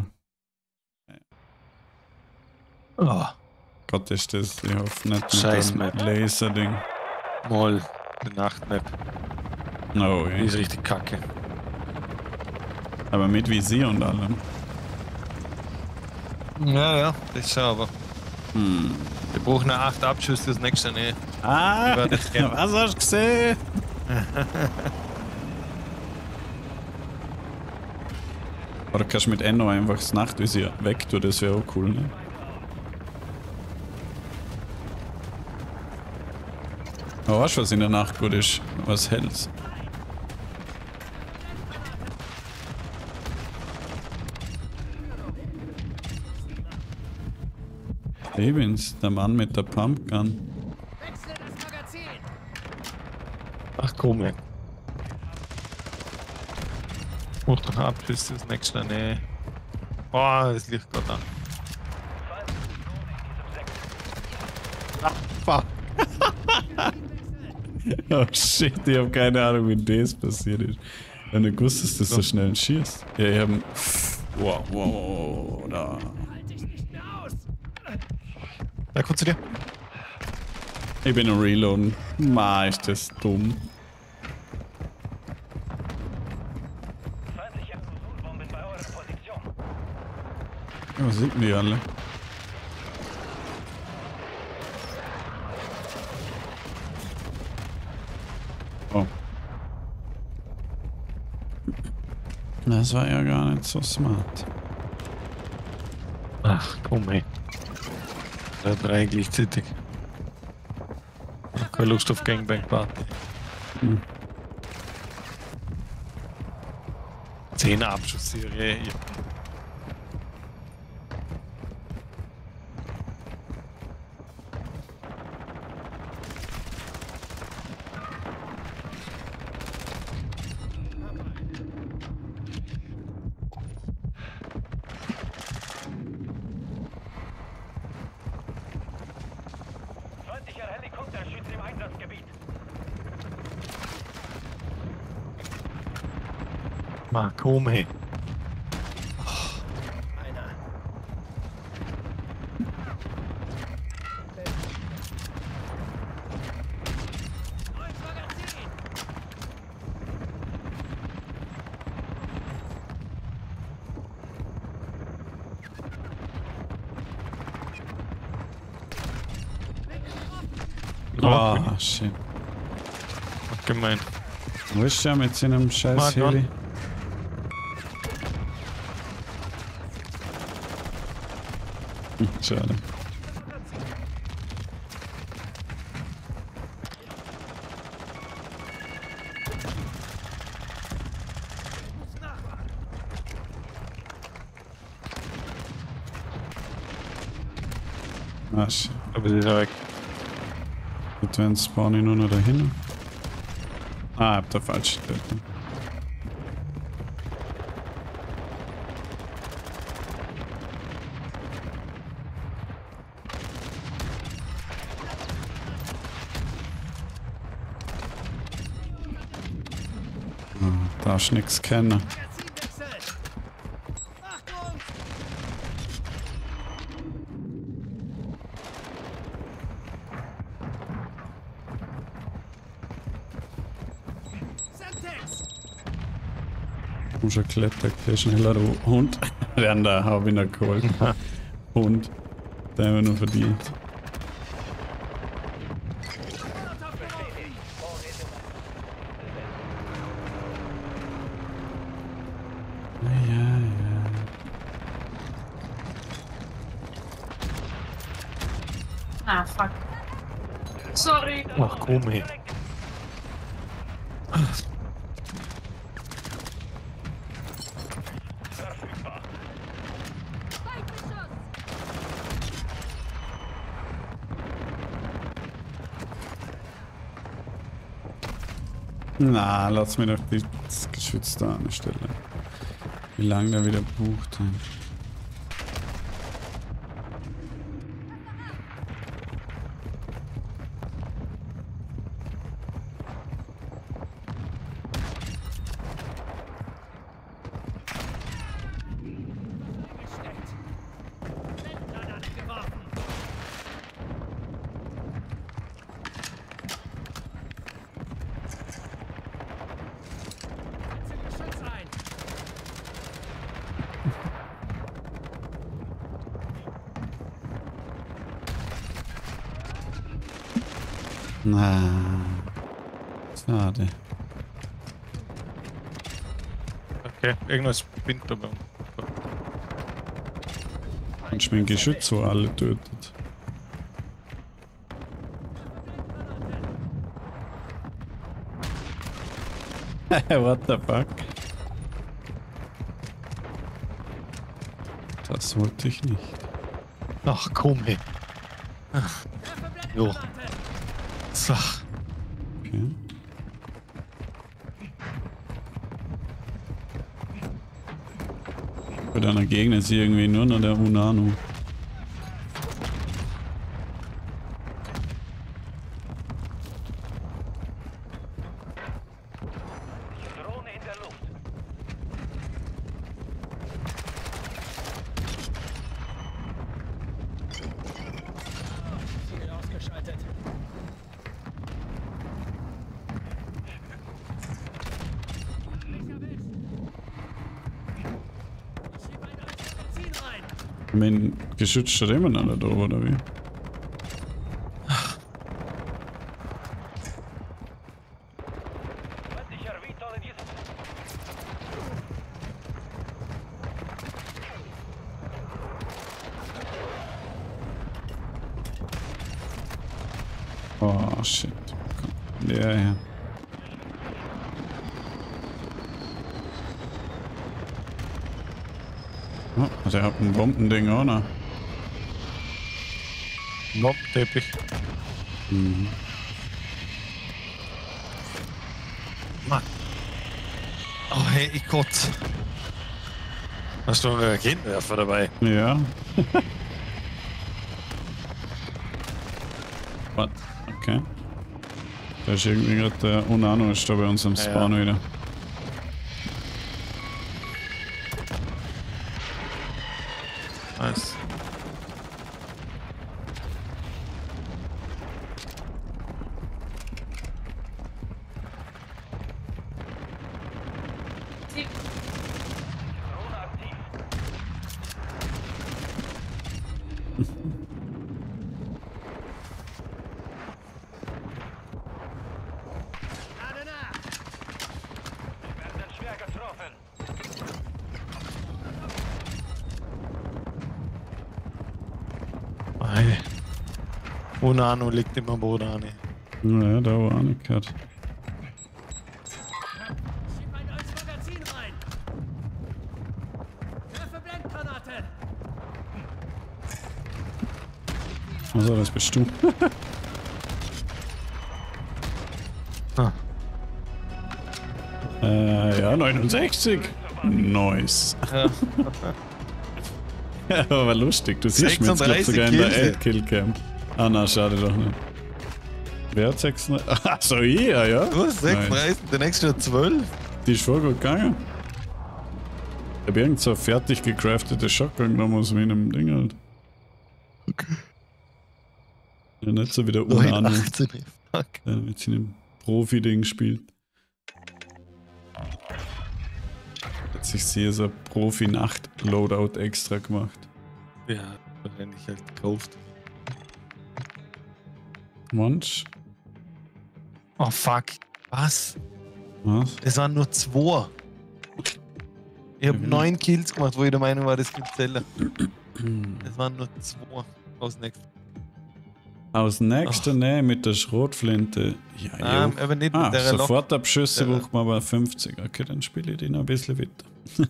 Speaker 1: Oh,
Speaker 2: Gott, ist das, ich hoffe nicht mit
Speaker 1: Scheiß
Speaker 2: dem
Speaker 1: Map.
Speaker 2: Laser-Ding.
Speaker 1: mal, die Nachtmap.
Speaker 2: Oh,
Speaker 1: Die
Speaker 2: ja.
Speaker 1: ist richtig kacke.
Speaker 2: Aber mit Visier und allem.
Speaker 1: Ja, das schon, aber. Wir brauchen noch 8 Abschüsse, das nächste nee.
Speaker 2: Ah,
Speaker 1: Ich werde jetzt gern-
Speaker 2: was hast du gesehen? Oder kannst du mit Enno einfach das Nachtvisier weg tun, das wäre auch cool, ne? Aber weißt du, was in der Nacht gut ist? Was hell's. Ich bin's, der Mann mit der Pumpgun.
Speaker 5: Wechsle das Magazin.
Speaker 1: komm her. Mach doch Abschüsse das nächste. Nee. Oh, das liegt gerade an. Fuck.
Speaker 2: Oh shit, ich hab keine Ahnung, wie das passiert ist. Ich hab nicht gewusst, dass das so schnell schießt. Ja, ich hab... Wow, da.
Speaker 1: Da kommt zu dir.
Speaker 2: Ich bin am Reloaden. Ma, ist das dumm.
Speaker 4: Feindliche Aerosolbomben bei eurer Position.
Speaker 2: Ja, was sind denn die alle? Oh. Das war ja gar nicht so smart.
Speaker 1: Ach, komm ey. Da 3 gleichzeitig. Keine Lust auf Gangbang-Party. 10 Abschussserie. Ja.
Speaker 4: Feindlicher Helikopter schützt im Einsatzgebiet.
Speaker 1: Ma, komm hey.
Speaker 2: Oh, shit.
Speaker 1: Gemein.
Speaker 2: Wo ist der mit seinem scheiß Heli? Schade. Ah, shit.
Speaker 1: Aber sie ist ja weg.
Speaker 2: Jetzt werden spawnen nur noch dahin. Ah, ich hab da falsch gestellt. Darfst nix kennen. Du musst klettern, geh schneller Hund. Den da hab ich noch geholt. Hund. Den haben wir nur verdient.
Speaker 6: Ah, fuck. Sorry.
Speaker 1: Ach, komm her.
Speaker 2: Na, lass mir doch das Geschütz da anstellen. Wie lange der wieder bucht. Na, schade.
Speaker 1: Okay, irgendwas spinnt dabei.
Speaker 2: Und mein Geschütz so alle tötet. What the fuck? Das wollte ich nicht.
Speaker 1: Ach, komm her. Jo. So.
Speaker 2: Okay. Bei deiner Gegner ist irgendwie nur noch der Unano.
Speaker 4: Drohne in der Luft.
Speaker 5: Ziel ausgeschaltet. Ich schieb ein neues Magazin rein.
Speaker 2: Mein Geschütz steht immer noch da oben, oder wie?
Speaker 4: Feindlicher Vitol in diesem.
Speaker 2: Oh, shit. Ja, ja. Oh, der hat ein Bombending auch noch.
Speaker 1: Mob-Teppich.
Speaker 2: Mhm.
Speaker 1: Mann. Oh, hey, ich kotze. Hast du einen Raketenwerfer dabei?
Speaker 2: Ja. Was? Okay. Da ist irgendwie gerade der Unano ist da bei uns am Spawn
Speaker 1: Ja.
Speaker 2: wieder.
Speaker 1: Nice.
Speaker 4: Drohne aktiv. Werden schwer getroffen.
Speaker 1: Ei. Unano liegt immer am Boden an.
Speaker 2: Ja, da war auch nicht gehört.
Speaker 5: Schieb ein neues Magazin rein. Werfe Blendgranate.
Speaker 2: Also, das bist du.
Speaker 1: Ah.
Speaker 2: Ja, 69. Nice.
Speaker 1: Ja.
Speaker 2: Ja, war lustig. Du siehst mich jetzt glaub,
Speaker 1: 36
Speaker 2: sogar in der
Speaker 1: Kills.
Speaker 2: 8-Kill-Cam. Ah, na, schade doch nicht. Wer hat 36? Ach so, ihr, ja?
Speaker 1: Du hast 36, der nächste hat 12.
Speaker 2: Die ist voll gut gegangen. Ich hab irgend so eine fertig gecraftete Shotgun genommen aus meinem Ding halt.
Speaker 1: Okay.
Speaker 2: Ja, nicht so wie der Unano,
Speaker 1: 18. Fuck.
Speaker 2: der mit seinem Profi-Ding spielt. Hat sich sehr so Profi-Nacht-Loadout extra gemacht.
Speaker 1: Ja, wahrscheinlich halt gekauft.
Speaker 2: Mensch.
Speaker 1: Oh fuck. Was?
Speaker 2: Was?
Speaker 1: Es waren nur 2. Ich habe 9 Kills gemacht, wo ich der Meinung war, das gibt Zeller. Es waren nur 2 aus nächsten.
Speaker 2: Aus nächster Nähe mit der Schrotflinte. Ja, jo.
Speaker 1: Aber nicht mit der
Speaker 2: sofort Abschüsse
Speaker 1: Ja.
Speaker 2: braucht man aber 50. Okay, dann spiele ich die noch ein bisschen weiter.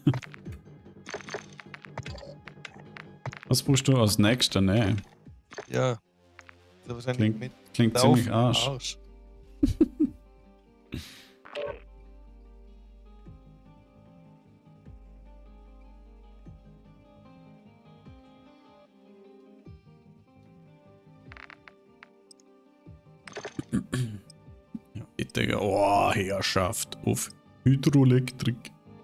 Speaker 2: Was brauchst du aus nächster Nähe?
Speaker 1: Ja. So wahrscheinlich mit
Speaker 2: Klingt
Speaker 1: Laufen,
Speaker 2: ziemlich Arsch. Ja, ich denke, oh, Herrschaft auf Hydroelektrik.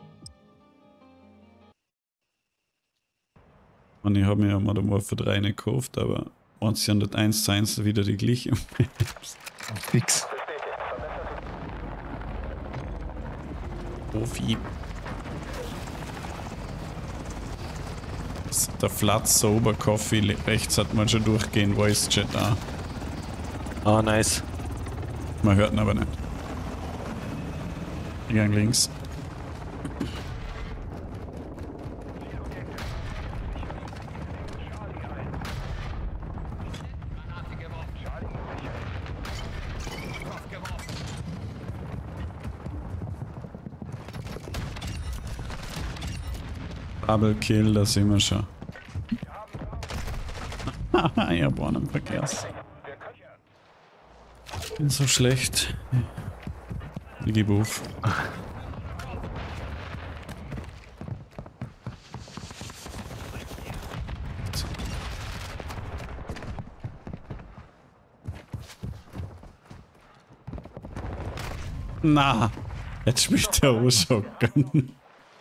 Speaker 2: Und ich habe mir ja mal den Warfare 3 nicht gekauft, aber wenn sie nicht 1:1 wieder die gleiche
Speaker 1: Fix.
Speaker 2: Profi. Der Flat Sober Coffee rechts hat man schon durchgehend Voice Chat an.
Speaker 1: Ah, nice.
Speaker 2: Man hört ihn aber nicht. Ich gang links.
Speaker 5: Granate geworfen. Kopf geworfen.
Speaker 2: Double Kill, da sind wir schon. Haha, ich hab einen Verkehrs. Bin so schlecht. Ich gebe auf. Na, jetzt spielt der auch Shotgun.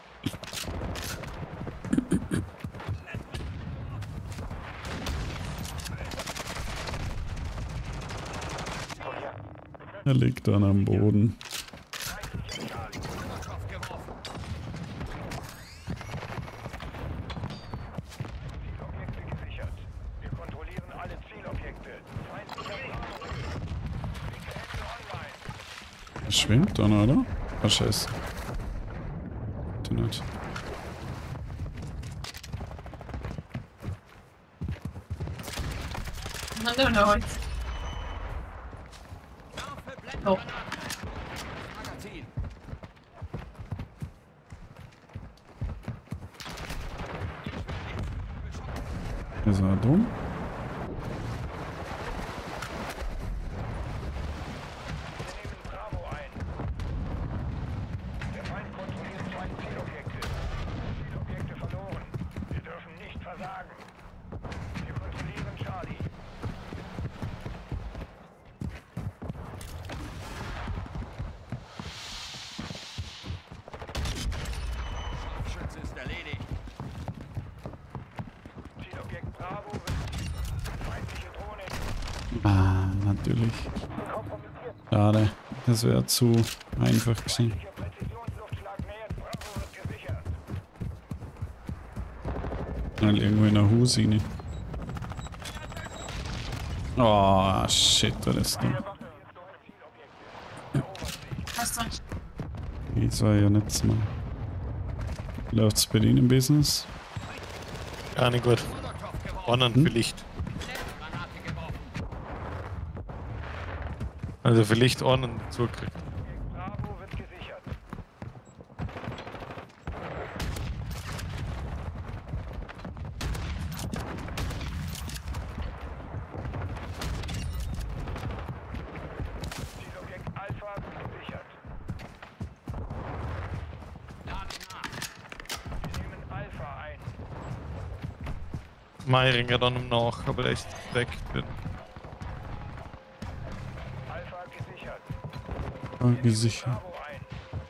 Speaker 2: Er liegt dann am Boden.
Speaker 4: Zielobjekte gesichert. Wir kontrollieren alle Zielobjekte. Feindlicher Bravo. Linke Hände online.
Speaker 2: Er schwimmt dann, oder? Ah, scheiße. Bitte nicht.
Speaker 6: No. Oh.
Speaker 5: Magazin.
Speaker 2: Ist er dumm?
Speaker 4: Wir nehmen Bravo ein. Der Feind kontrolliert 2 Zielobjekte. Zielobjekte verloren. Wir dürfen nicht versagen. Wir kontrollieren Charlie.
Speaker 5: Schütze ist erledigt.
Speaker 4: Zielobjekt Bravo wird feindliche Drohne.
Speaker 2: Ah, natürlich. Schade. Das wäre zu einfach gewesen.
Speaker 4: Feindlicher Präzisionsluftschlag nähert. Bravo wird gesichert.
Speaker 2: Mal irgendwo in der Hose rein. Oh, shit, war das dumm.
Speaker 6: Hast du?
Speaker 2: Das war ja nicht so. Läuft's bei Ihnen im Business?
Speaker 1: Gar nicht gut. Ordnen vielleicht.
Speaker 5: Granate geworfen.
Speaker 1: Also vielleicht ordnen zugekriegt.
Speaker 4: Bravo wird gesichert. Zielobjekt Alpha wird gesichert.
Speaker 5: Lade nach.
Speaker 4: Wir nehmen Alpha ein.
Speaker 1: Meiringer dann nach, aber der ist weg.
Speaker 4: Alpha gesichert.
Speaker 2: Ah, gesichert.
Speaker 4: Bravo ein.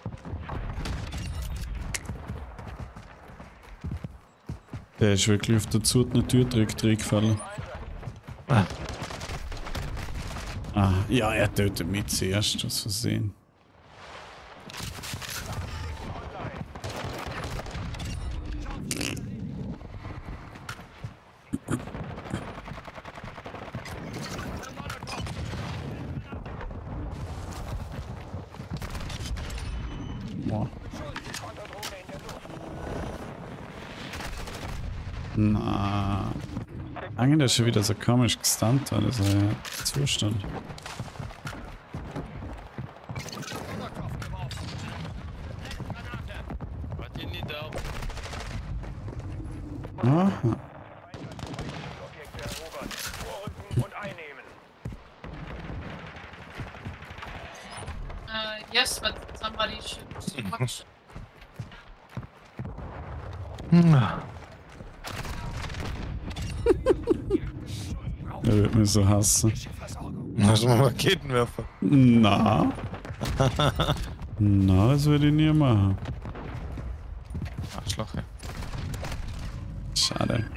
Speaker 2: Der ist wirklich auf der zurten Tür gefallen. Ah, ja, er tötet mich zuerst, aus Versehen. Boah.
Speaker 4: Konterdrohne in der Luft.
Speaker 2: Na. Eigentlich ist schon wieder so komisch gestunt, das ist ja Zustand.
Speaker 5: Molotov geworfen. Granate.
Speaker 1: What you need help?
Speaker 2: Aha.
Speaker 4: Zielobjekte erobert. Vorrücken und einnehmen.
Speaker 6: Yes, but somebody should watch.
Speaker 2: Er wird mich so hassen.
Speaker 1: Lass mal Raketenwerfer.
Speaker 2: Na. Na, das würde ich nie machen.
Speaker 1: Arschloch, ey.
Speaker 2: Schade.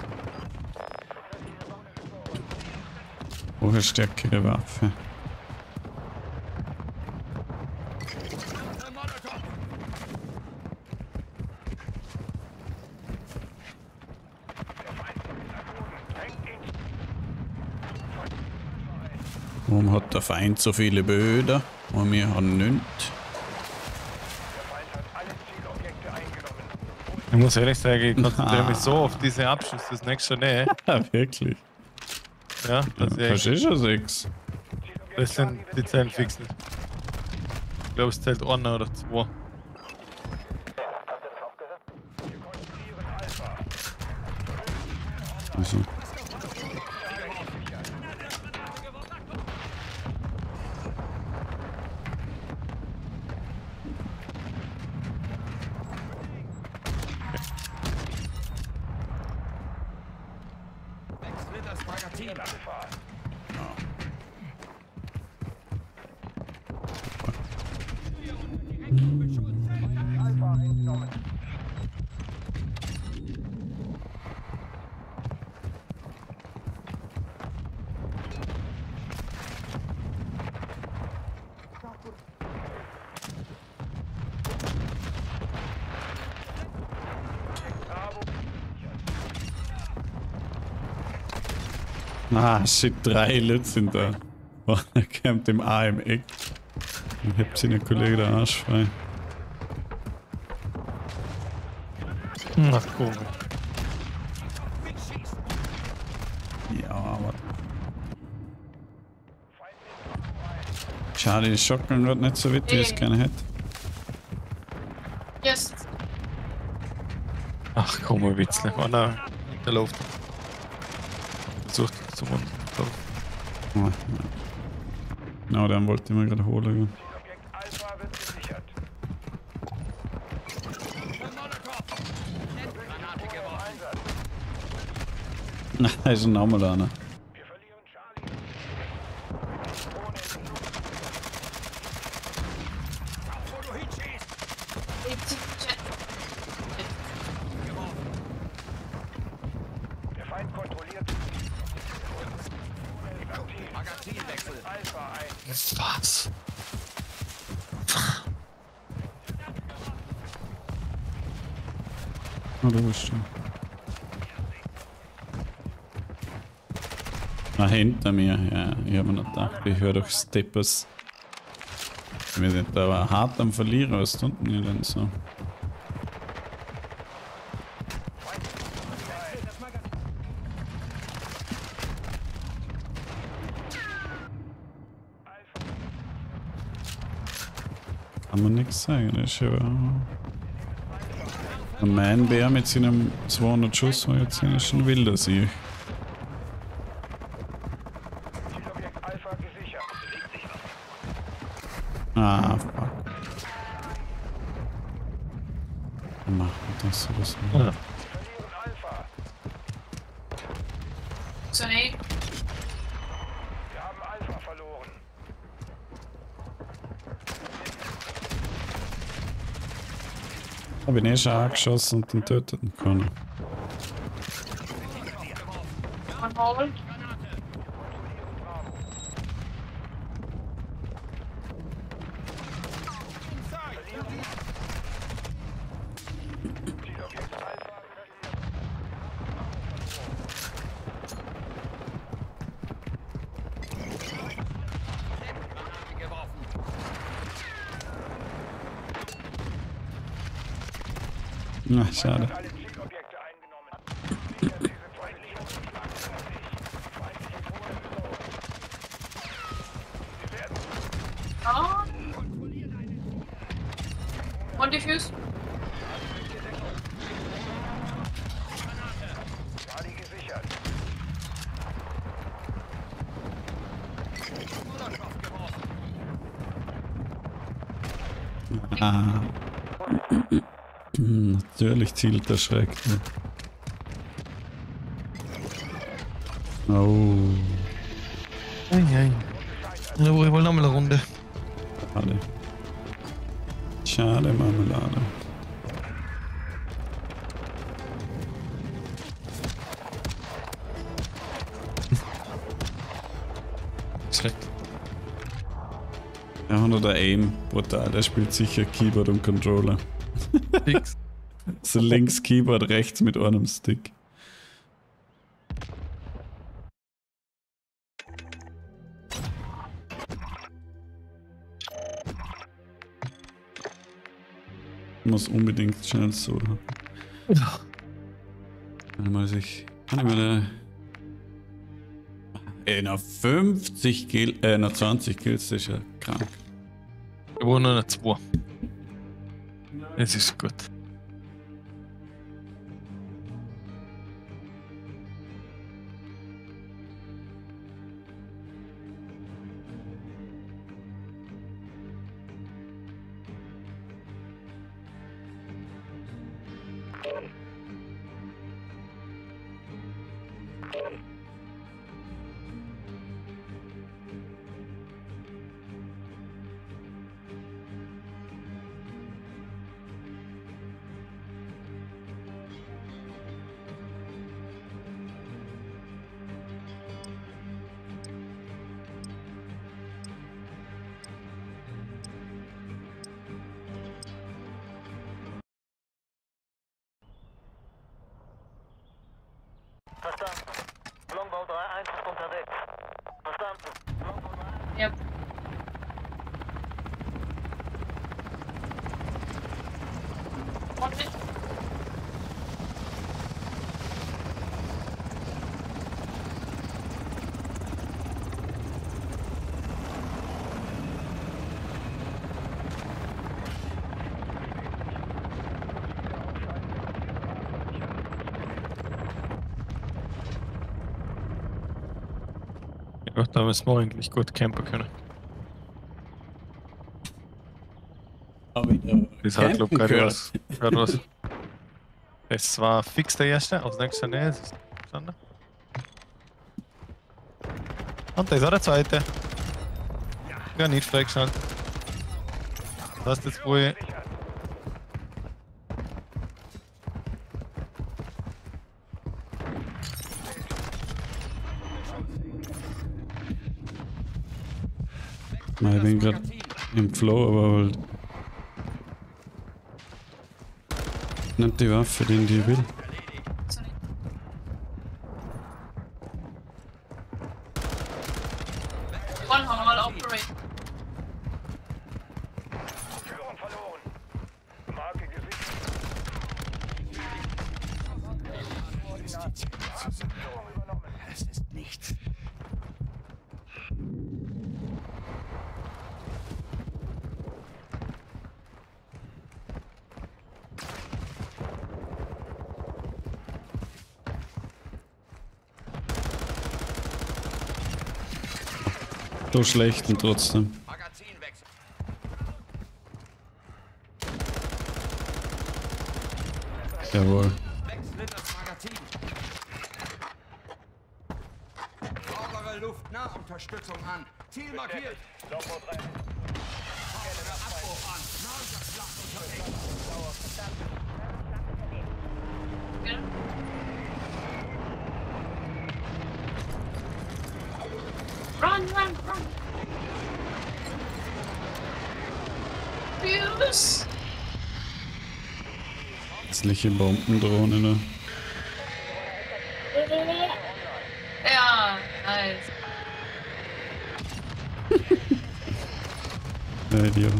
Speaker 2: Woher stärkere Waffe?
Speaker 5: Molotov.
Speaker 2: Warum hat der Feind so viele Böden und wir haben nichts?
Speaker 4: Der Feind hat alle Zielobjekte eingenommen.
Speaker 1: Ich muss ehrlich sagen, ich konzentriere mich so auf diese Abschüsse das nächste Nähe.
Speaker 2: Ja, wirklich.
Speaker 1: Ja, dass ich
Speaker 2: Verstehst du schon 6?
Speaker 1: das sind die Zellen fix nicht. Ich glaube, es zählt einer oder 2.
Speaker 4: Wir kontrollieren Alpha.
Speaker 2: Also.
Speaker 5: Wechsle das Magazin.
Speaker 4: Alpha.
Speaker 2: Ah, shit, 3 Leute sind da. Oh, er kämpft im A im Eck. Dann hebt seinen Kollegen den Arsch frei.
Speaker 1: Ach, cool.
Speaker 2: Ja, aber. Schade, die Shotgun wird nicht so weit, wie es gerne hätte.
Speaker 6: Yes.
Speaker 1: Ach komm, ein Witzle. Oh nein, in der Luft. Versucht zu runden.
Speaker 2: Oh, nein. Genau, den wollte ich mir gerade holen.
Speaker 4: Zielobjekt Alpha wird gesichert.
Speaker 5: Granate geworfen.
Speaker 4: Einsatz.
Speaker 2: Na, da ist ein nochmal einer.
Speaker 4: Wir verlieren Charlie. Drohne in Luft.
Speaker 5: Wo du hinschießt.
Speaker 4: Der Feind kontrolliert.
Speaker 5: Magazinwechsel.
Speaker 4: Alpha ein.
Speaker 1: Was?
Speaker 2: Oh, du bist schon. Ah, hinter mir, ja. Ich habe mir noch gedacht, ich höre doch Steppers. Wir sind aber hart am Verlieren, was tun die denn so? Kann man nichts sagen, das ist ja. Ein Man-Bär mit seinem 200 Schuss war jetzt schon wilder Sieg.
Speaker 4: Zielobjekt Alpha gesichert.
Speaker 2: Ah, fuck. Machen das sowas nicht.
Speaker 1: Ja.
Speaker 4: Wir verlieren Alpha.
Speaker 6: So, nee.
Speaker 4: Wir haben Alpha verloren.
Speaker 2: Hab ihn eh schon angeschossen und den töten können.
Speaker 6: One hole.
Speaker 4: Zielobjekt Alpha
Speaker 5: Granate geworfen.
Speaker 2: Na, schade.
Speaker 4: alle Zielobjekte eingenommen. Sichern diese feindlichen Schlagzeuge sich. Feindliche Drohne besorgt. Sie werden
Speaker 6: Ah. One diffuse.
Speaker 4: Charlie gesichert.
Speaker 5: Molotow geworfen.
Speaker 2: Ah. Natürlich zielt der Schreck. Ne? Oh.
Speaker 1: Ja, ich wollte noch mal eine Runde.
Speaker 2: Schade. Schade, Marmelade.
Speaker 1: Schreck.
Speaker 2: Ja, und der Aim, brutal. Der spielt sicher Keyboard und Controller.
Speaker 1: Fix.
Speaker 2: So links Keyboard, rechts mit einem Stick. Muss unbedingt schnell so.
Speaker 1: Ja.
Speaker 2: Kann ich mal na 50 Kills, na 20 Kills, das ist ja krank.
Speaker 1: Wir wollen nur noch 2. Es ist gut.
Speaker 4: Verstanden. Longbow 3-1 ist unterwegs.
Speaker 6: Yep. One minute.
Speaker 1: Ja, da müssen wir eigentlich gut campen können.
Speaker 2: Aber wieder
Speaker 1: Das hat, glaube ich,
Speaker 2: campen
Speaker 1: gerade was. Das war fix der erste, aus nächster Nähe. Das ist Sander. Und da ist auch der zweite. Ja, nicht freigeschaltet. Das ist jetzt wohl.
Speaker 2: Ich bin gerade im Flow, aber halt nicht die Waffe, die ich will.
Speaker 6: Sorry. One hall operate.
Speaker 4: Führung verloren. Marke gesichert. Führung übernommen.
Speaker 5: Es ist nichts.
Speaker 2: So schlecht und trotzdem.
Speaker 5: Magazinwechsel.
Speaker 2: Jawohl.
Speaker 5: Wechsle das Magazin. Saubere Luft-Nahunterstützung an. Ziel markiert.
Speaker 4: Longbow 3.
Speaker 5: Abbruch an. Marderschlacht unterwegs.
Speaker 6: Yeah. Run, run, run. Fuse.
Speaker 2: Hässliche Bombendrohne da.
Speaker 6: Ja, nice.
Speaker 2: Der Idiot.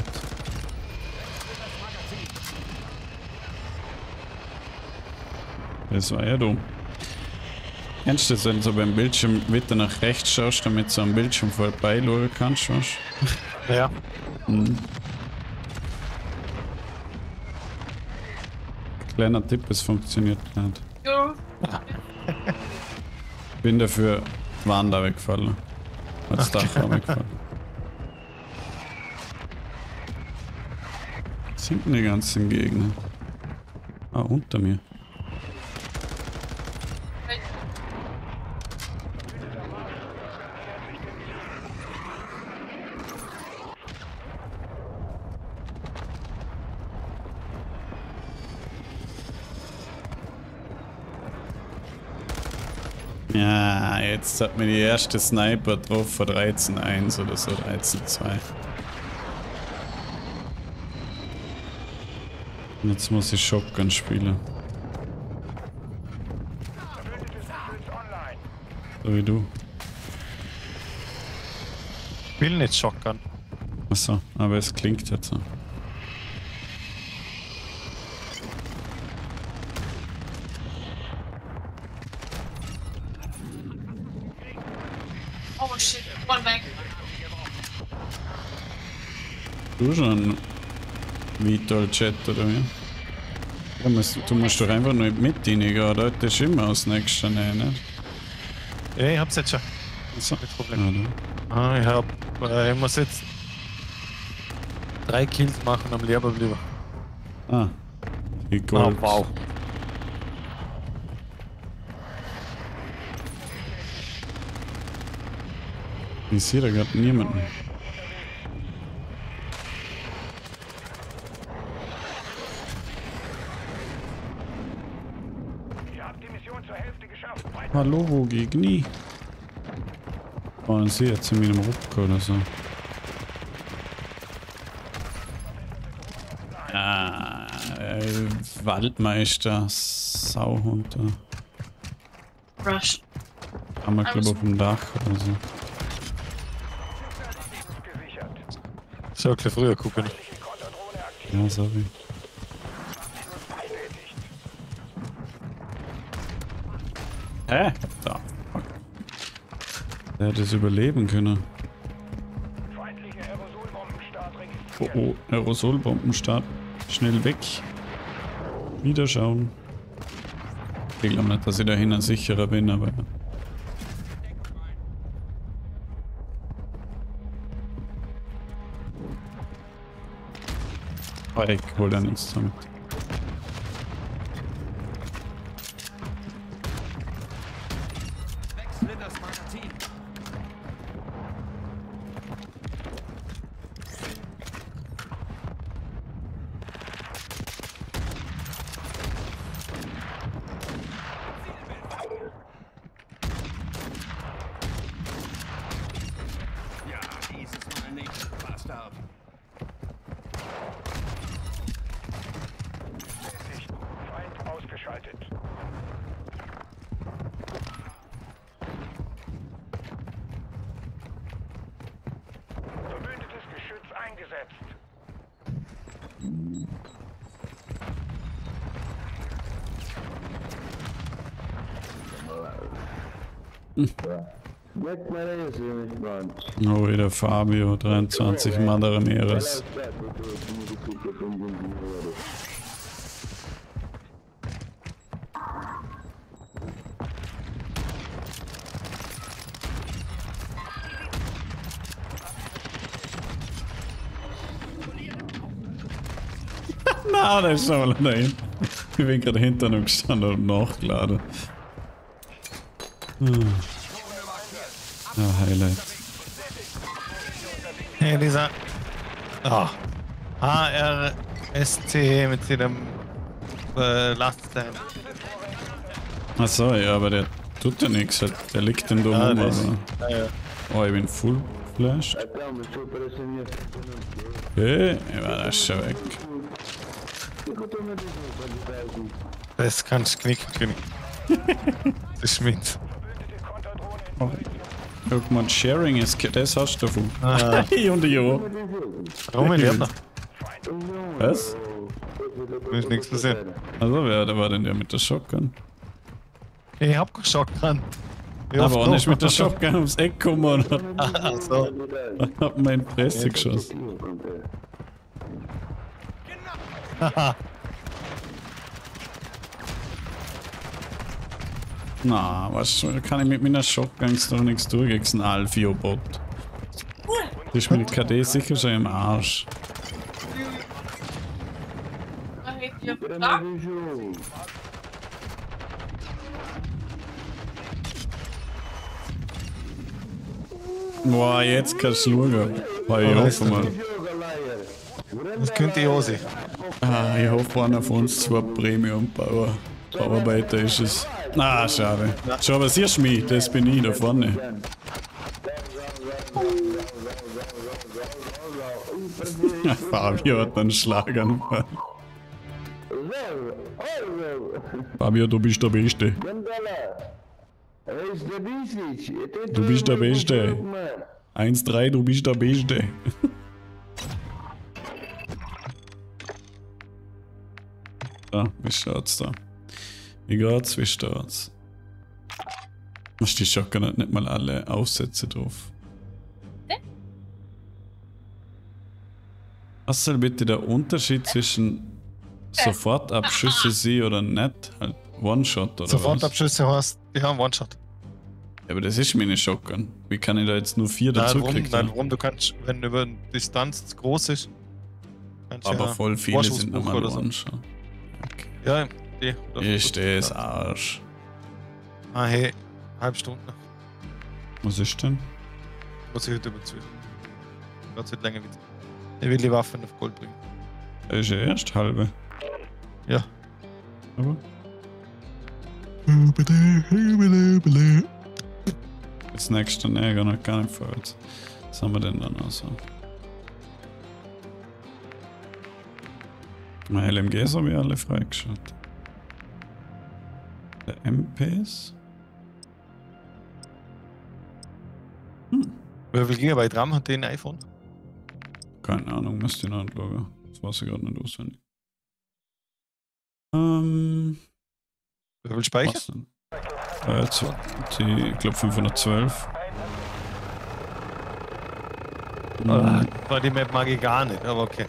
Speaker 2: Das war ja dumm. Kennst du das, wenn du so beim Bildschirm wieder nach rechts schaust, damit du so am Bildschirm vorbeilaufen kannst? Weißt?
Speaker 1: Ja.
Speaker 2: Kleiner Tipp, es funktioniert nicht.
Speaker 6: Jo.
Speaker 2: Bin dafür Wanda weggefallen. Als Dach war weggefallen. Sind die ganzen Gegner? Ah, unter mir. Ja, jetzt hat mir die erste Sniper drauf vor 13-1 oder so, 13-2. Und jetzt muss ich Shotgun spielen. So wie du.
Speaker 1: Ich will nicht Shotgun.
Speaker 2: Achso, aber es klingt jetzt so.
Speaker 6: Oh shit, one back.
Speaker 2: Du schon Vital Chat oder wie? Ja, du musst doch einfach nur mit reingehen, oder? Das ist immer aus nächster Nähe, nicht?
Speaker 1: Ja, ich hab's jetzt schon.
Speaker 2: Achso.
Speaker 1: Kein Problem.
Speaker 2: Ja,
Speaker 1: Ich muss jetzt 3 Kills machen am Leben bleiben.
Speaker 2: ah. Die
Speaker 1: Oh,
Speaker 2: Gold.
Speaker 1: wow.
Speaker 2: Ich sehe da gerade niemanden.
Speaker 4: Ihr habt die Mission zur Hälfte geschafft. Weiter.
Speaker 2: Hallo, wo gegen nie? Oh, dann sehe ich jetzt in meinem Rucksack oder so. Ah, Waldmeister, Sauhund da.
Speaker 6: Rush.
Speaker 2: Haben wir, glaube ich, auf dem Dach oder so.
Speaker 1: So ein bisschen früher gucken.
Speaker 2: Ja, sorry. Hä? Da. Fuck. Der hätte es überleben können.
Speaker 4: Feindliche Aerosolbombenstart registriert.
Speaker 2: Oh oh, Aerosolbombenstart. Schnell weg. Wieder schauen. Ich glaube nicht, dass ich da hinten sicherer bin, aber... Oh, ich hol da nichts damit.
Speaker 5: Wechsle das Magazin. Ja, dieses Mal nicht, Bastard.
Speaker 4: Sicht. Feind ausgeschaltet. Verbündetes Geschütz eingesetzt.
Speaker 2: Oh, wieder Fabio, 23 Madre Meeres. Na, der ist schon mal dahin. Ich bin gerade hinter noch gestanden und nachgeladen. Ja, Highlight.
Speaker 1: Hey, dieser. Oh. HRSC mit dem Laststand.
Speaker 2: Achso, ja, aber der tut ja nichts. Der liegt denn da rum, aber.
Speaker 1: Ja.
Speaker 2: Oh, ich bin full flashed. Hey, der ist schon weg.
Speaker 1: Das kannst du knicken, König. Das ist mit.
Speaker 2: Oh. Guck mal, Sharing ist, das hast du davon.
Speaker 1: Ah.
Speaker 2: Und ja.
Speaker 1: Warum lebt noch?
Speaker 2: Was?
Speaker 1: Da ist nichts passiert.
Speaker 2: Also, wer war denn der mit der Shotgun?
Speaker 1: Ich hab keinen Shotgun.
Speaker 2: Aber auch nicht mit der Shotgun ums Eck gekommen und
Speaker 1: Also,
Speaker 2: hat mir in die Presse geschossen.
Speaker 1: haha.
Speaker 2: Na, was kann ich mit meiner Shotgun doch nichts tun gegen einen Alfio-Bot? Das ist mit der KD sicher schon im Arsch.
Speaker 6: Da hätte ich ja gesagt.
Speaker 2: Boah, jetzt kannst du schauen. Boah, ich hoffe mal.
Speaker 1: Das könnte ich auch sein.
Speaker 2: Ah, ich hoffe, einer von uns zwei Premium-Bauarbeiter ist es. Ah, schade. Schau, aber siehst du mich? Das bin ich da vorne. Fabio hat einen Schlaganfall. Fabio, du bist der Beste. Du bist der Beste. 1-3, du bist der Beste. So, wie schaut's da? Wie geht's? Wie steht's? Hast die Shotgun hat nicht mal alle Aufsätze drauf. Was soll bitte der Unterschied zwischen Sofortabschüsse sie oder nicht? Halt One-Shot oder was?
Speaker 1: Sofortabschüsse heißt, die haben One-Shot.
Speaker 2: Ja, aber das ist meine Shotgun. Wie kann ich da jetzt nur 4 dazu kriegen?
Speaker 1: Nein, warum? Du kannst, wenn über die Distanz zu groß ist, kannst
Speaker 2: Aber
Speaker 1: ja
Speaker 2: voll viele sind
Speaker 1: Vorschussbuch
Speaker 2: nochmal
Speaker 1: oder so.
Speaker 2: One-Shot. Okay.
Speaker 1: Ja, die.
Speaker 2: Ist das Arsch.
Speaker 1: Ah, hey, halbe Stunde noch.
Speaker 2: Was ist denn?
Speaker 1: Muss ich heute überziehen. Gott sei Dank länger wieder. Ich will die Waffen auf Gold bringen.
Speaker 2: Das ist ja erst halbe.
Speaker 1: Ja.
Speaker 2: Aber. Das nächste Neger noch gar nicht vorwärts. Was haben wir denn dann also? Meine LMGs habe ich alle freigeschaltet. Der MPs?
Speaker 1: Wie viel Gigabyte RAM hat den iPhone?
Speaker 2: Keine Ahnung, müsst ihr nachschauen. Das weiß ich gerade nicht auswendig.
Speaker 1: Wie viel Speicher?
Speaker 2: Was denn? Jetzt, ich glaube 512.
Speaker 1: War die Map mag ich gar nicht, aber okay.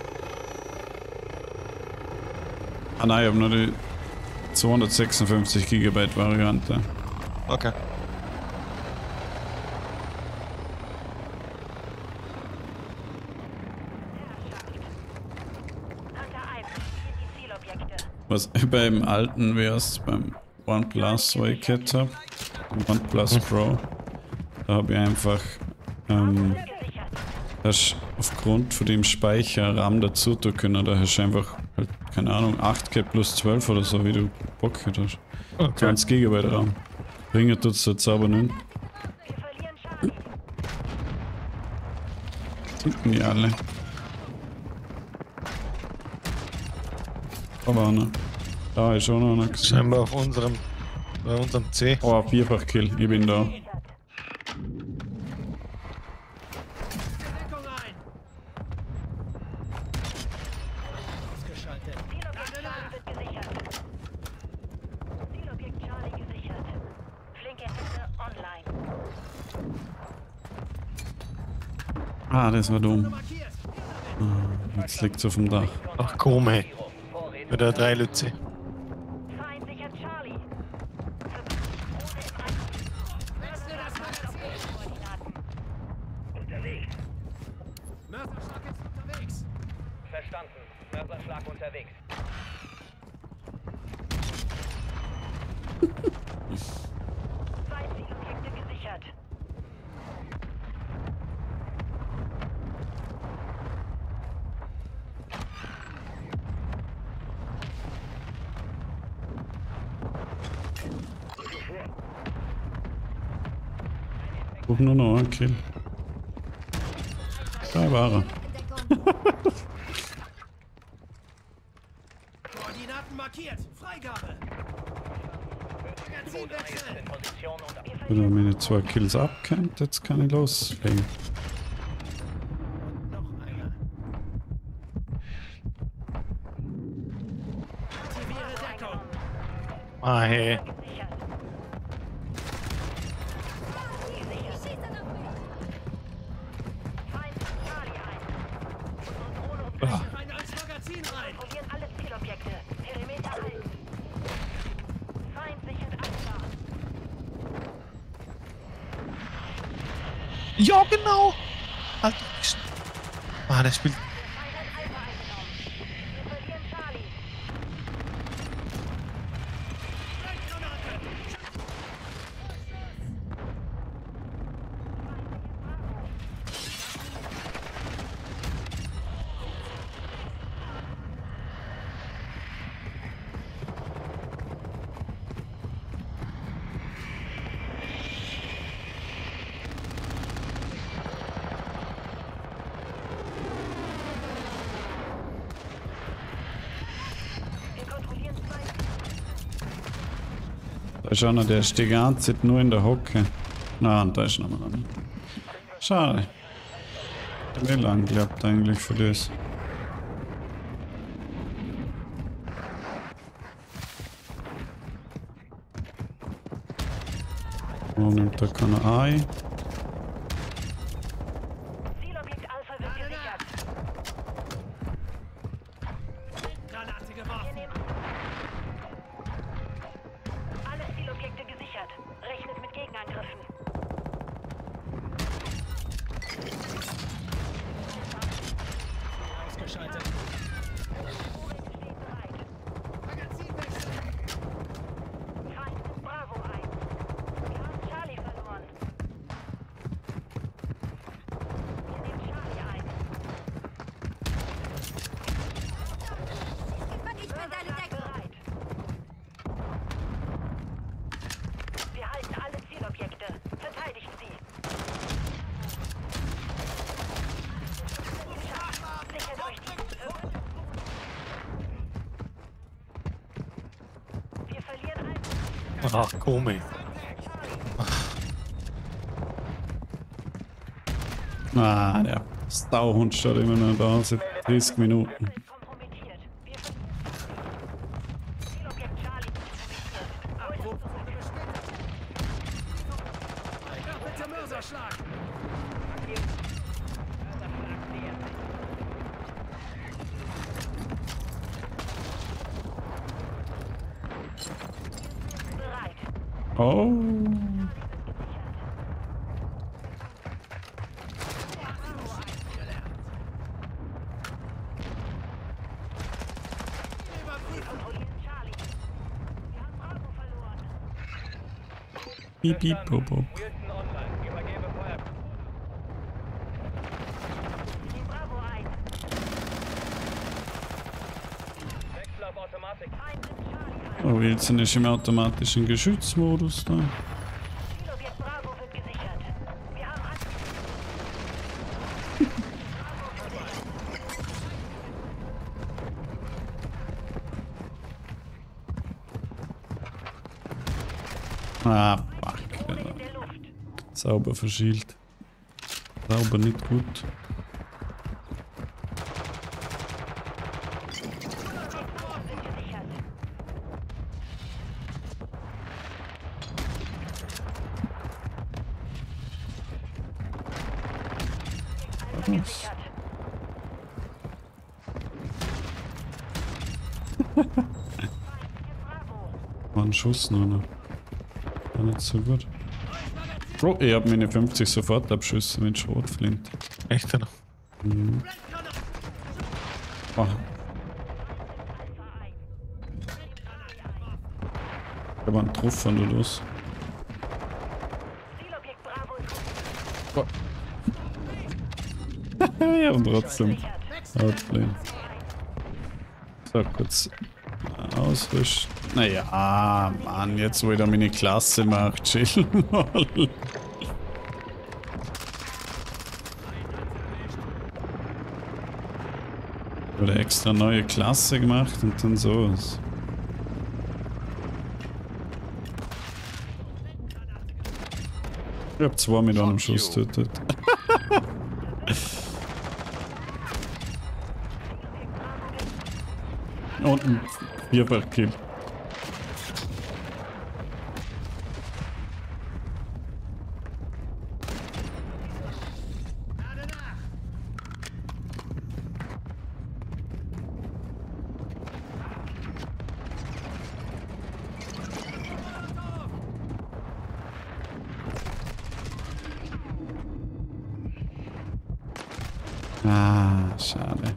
Speaker 2: Ah nein, ich habe nur die 256 GB Variante.
Speaker 1: Okay.
Speaker 2: Was beim alten wär's, beim OnePlus, wo ich gehabt habe, OnePlus Pro, da habe ich einfach hast aufgrund von dem Speicher RAM dazu tun können, da hast du einfach, halt, keine Ahnung, 8K plus 12 oder so, wie du Bock hast.
Speaker 1: Okay.
Speaker 2: 20 GB RAM. Ringe tut's jetzt aber nicht. Hinten die alle. Aber einer. Da ist auch noch einer.
Speaker 1: Scheinbar auf unserem, bei unserem C.
Speaker 2: Oh, Vierfach-Kill. Ich bin da. Ah, das war dumm. Ah, jetzt liegt's auf dem Dach.
Speaker 1: Ach komm, ey. Mit der 3 Lütze.
Speaker 4: Verstanden. Mörserschlag unterwegs. Zwei Zielobjekte gesichert.
Speaker 2: Guck nur noch einen Kill. Da war er.
Speaker 3: Koordinaten markiert. Freigabe. Magazin wechseln.
Speaker 4: In Position und
Speaker 2: Wenn er meine 2 Kills abkennt, jetzt kann ich loslegen.
Speaker 3: Noch einer. Aktiviere Deckung.
Speaker 1: Ah, hey.
Speaker 3: Rein als Magazin rein.
Speaker 4: probieren alle Zielobjekte. Perimeter 1. Feind sichert Alpha.
Speaker 1: Ja, genau! Alter, ah, der spielt.
Speaker 4: Feind hat Alpha eingenommen. Wir verlieren Charlie. Wir kontrollieren 2.
Speaker 2: Da ist einer, der ist die ganze Zeit nur in der Hocke. Nein, da ist noch mal einer. Schade. Wie lang klappt eigentlich für das? Warum nimmt da keiner ein?
Speaker 4: Zielobjekt Alpha wird gesichert.
Speaker 3: Granate geworfen.
Speaker 4: Alle Zielobjekte gesichert. Rechnet mit Gegenangriffen.
Speaker 3: Ausgeschaltet.
Speaker 4: Vorräte stehen bereit.
Speaker 3: Magazin wechseln.
Speaker 4: Feind nimmt Bravo ein. Wir haben Charlie verloren. Wir nehmen Charlie ein. Mörserschlag bereit. Wir halten alle Zielobjekte. Verteidigt sie. Sichert euch die. Wir verlieren einen.
Speaker 1: Ach komm, ey.
Speaker 2: Ah, der Das Dauerhund steht immer noch da, seit 30 Minuten.
Speaker 4: Ist kompromittiert. Wir Zielobjekt Charlie ist kompromittiert.
Speaker 5: Bitte Mörserschlag!
Speaker 4: Bereit.
Speaker 2: Oh.
Speaker 4: Wir kontrollieren Charlie. Wir haben Bravo verloren.
Speaker 2: Piep, piep, pop, pop.
Speaker 4: Wir nehmen Bravo ein. Wechsel auf Automatik. Feind nimmt Charlie ein.
Speaker 2: Oh, Wilson ist im automatischen Geschützmodus da.
Speaker 4: Zielobjekt Bravo wird gesichert. Wir haben
Speaker 2: Ah, fuck.
Speaker 4: in der Luft.
Speaker 2: Sauber verschielt. Sauber nicht gut.
Speaker 4: Wird gesichert. Also gesichert.
Speaker 2: War ein Schuss noch. War nicht so gut. Oh, ich hab meine 50 Sofortabschüsse mit Schrotflint.
Speaker 1: Echt, oder?
Speaker 2: Oh. Da war ein Truff an der los.
Speaker 4: Zielobjekt Bravo ist
Speaker 2: Ja, und trotzdem.
Speaker 4: gesichert.
Speaker 2: Outplane. So, kurz ausrüsten. Naja, Mann, jetzt wo ich da meine Klasse mache, chill mal. Oder extra neue Klasse gemacht und dann sowas. Ich hab 2 mit einem Schuss tötet. Und ein Vierfach-Kill. Ah, schade.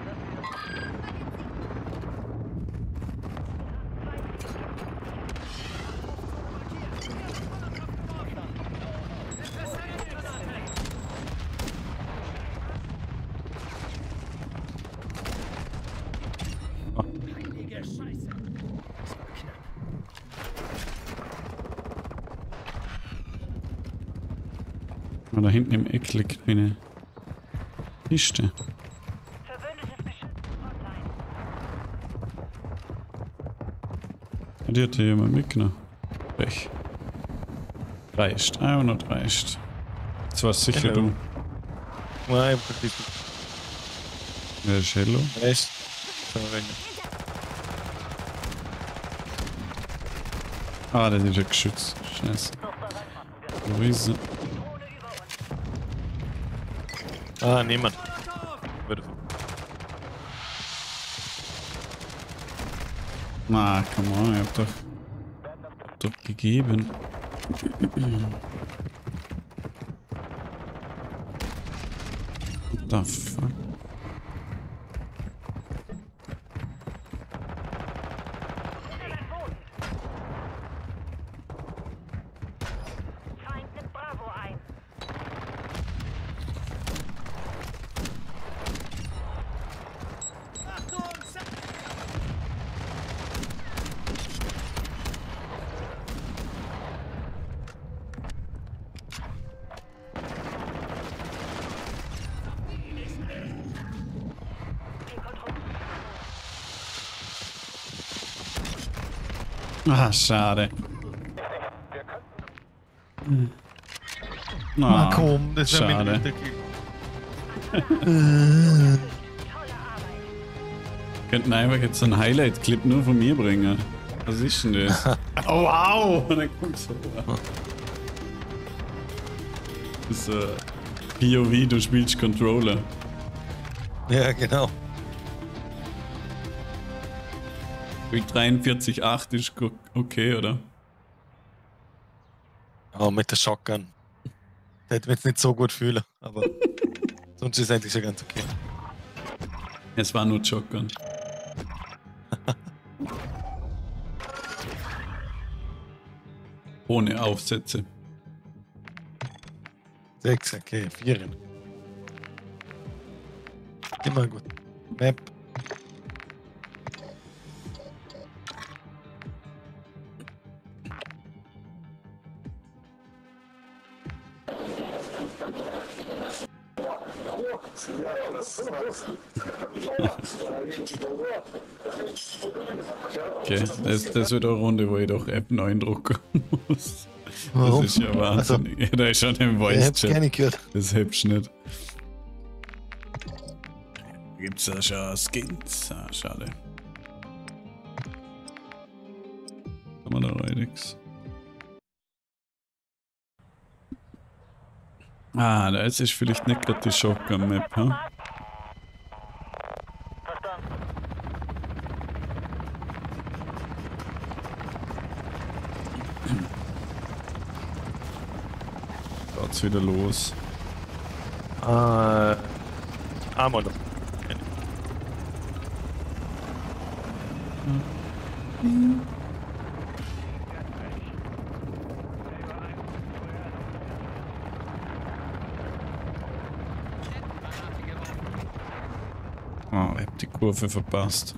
Speaker 2: Da hinten im Eck liegt meine Kiste.
Speaker 4: Verbündetes Geschütz online.
Speaker 2: Die hat hier jemand mitgenommen. Pech. Reicht. Einfach nur reicht. Das war sicher
Speaker 1: Hello.
Speaker 2: du.
Speaker 1: Nein, ich hab wirklich
Speaker 2: Wer ist Hello?
Speaker 1: Echt. So, wenn
Speaker 2: Ah, das ist ein Geschütz. Scheiße. Wo ist er?
Speaker 1: Ah, niemand. Würde.
Speaker 2: Na, come on, ich hab doch gegeben. What the fuck?
Speaker 4: Feind nimmt Bravo ein.
Speaker 2: Ah, schade.
Speaker 1: Ah, komm, das wäre
Speaker 2: schade.
Speaker 1: mir nicht
Speaker 2: Könnten einfach jetzt so einen Highlight-Clip nur von mir bringen. Was ist denn das? Oh wow! Und dann kommt so. Das ist POV, du spielst Controller.
Speaker 1: Ja, genau.
Speaker 2: 43,8 ist okay, oder?
Speaker 1: Ja, mit der Shotgun. Da hätte man jetzt nicht so gut fühlen, aber sonst ist es eigentlich schon ganz okay.
Speaker 2: Es war nur Shotgun. Ohne Aufsätze.
Speaker 1: 6, okay, 4. Immer gut. Map.
Speaker 2: Okay, das wird eine Runde, wo ich doch F9 drucken muss.
Speaker 1: Warum?
Speaker 2: Das ist ja wahnsinnig. Ja, da ist schon im
Speaker 1: Ich hab's
Speaker 2: Voice-Chat.
Speaker 1: gar nicht gehört.
Speaker 2: Das hebst du nicht. Gibt's ja schon Skins. Ah, schade. Haben wir da Redix? Ah, da ist vielleicht nicht gerade die Shotgun-Map, hm? Geht's wieder los.
Speaker 1: Einmal noch.
Speaker 2: Oh, ich hab die Kurve verpasst.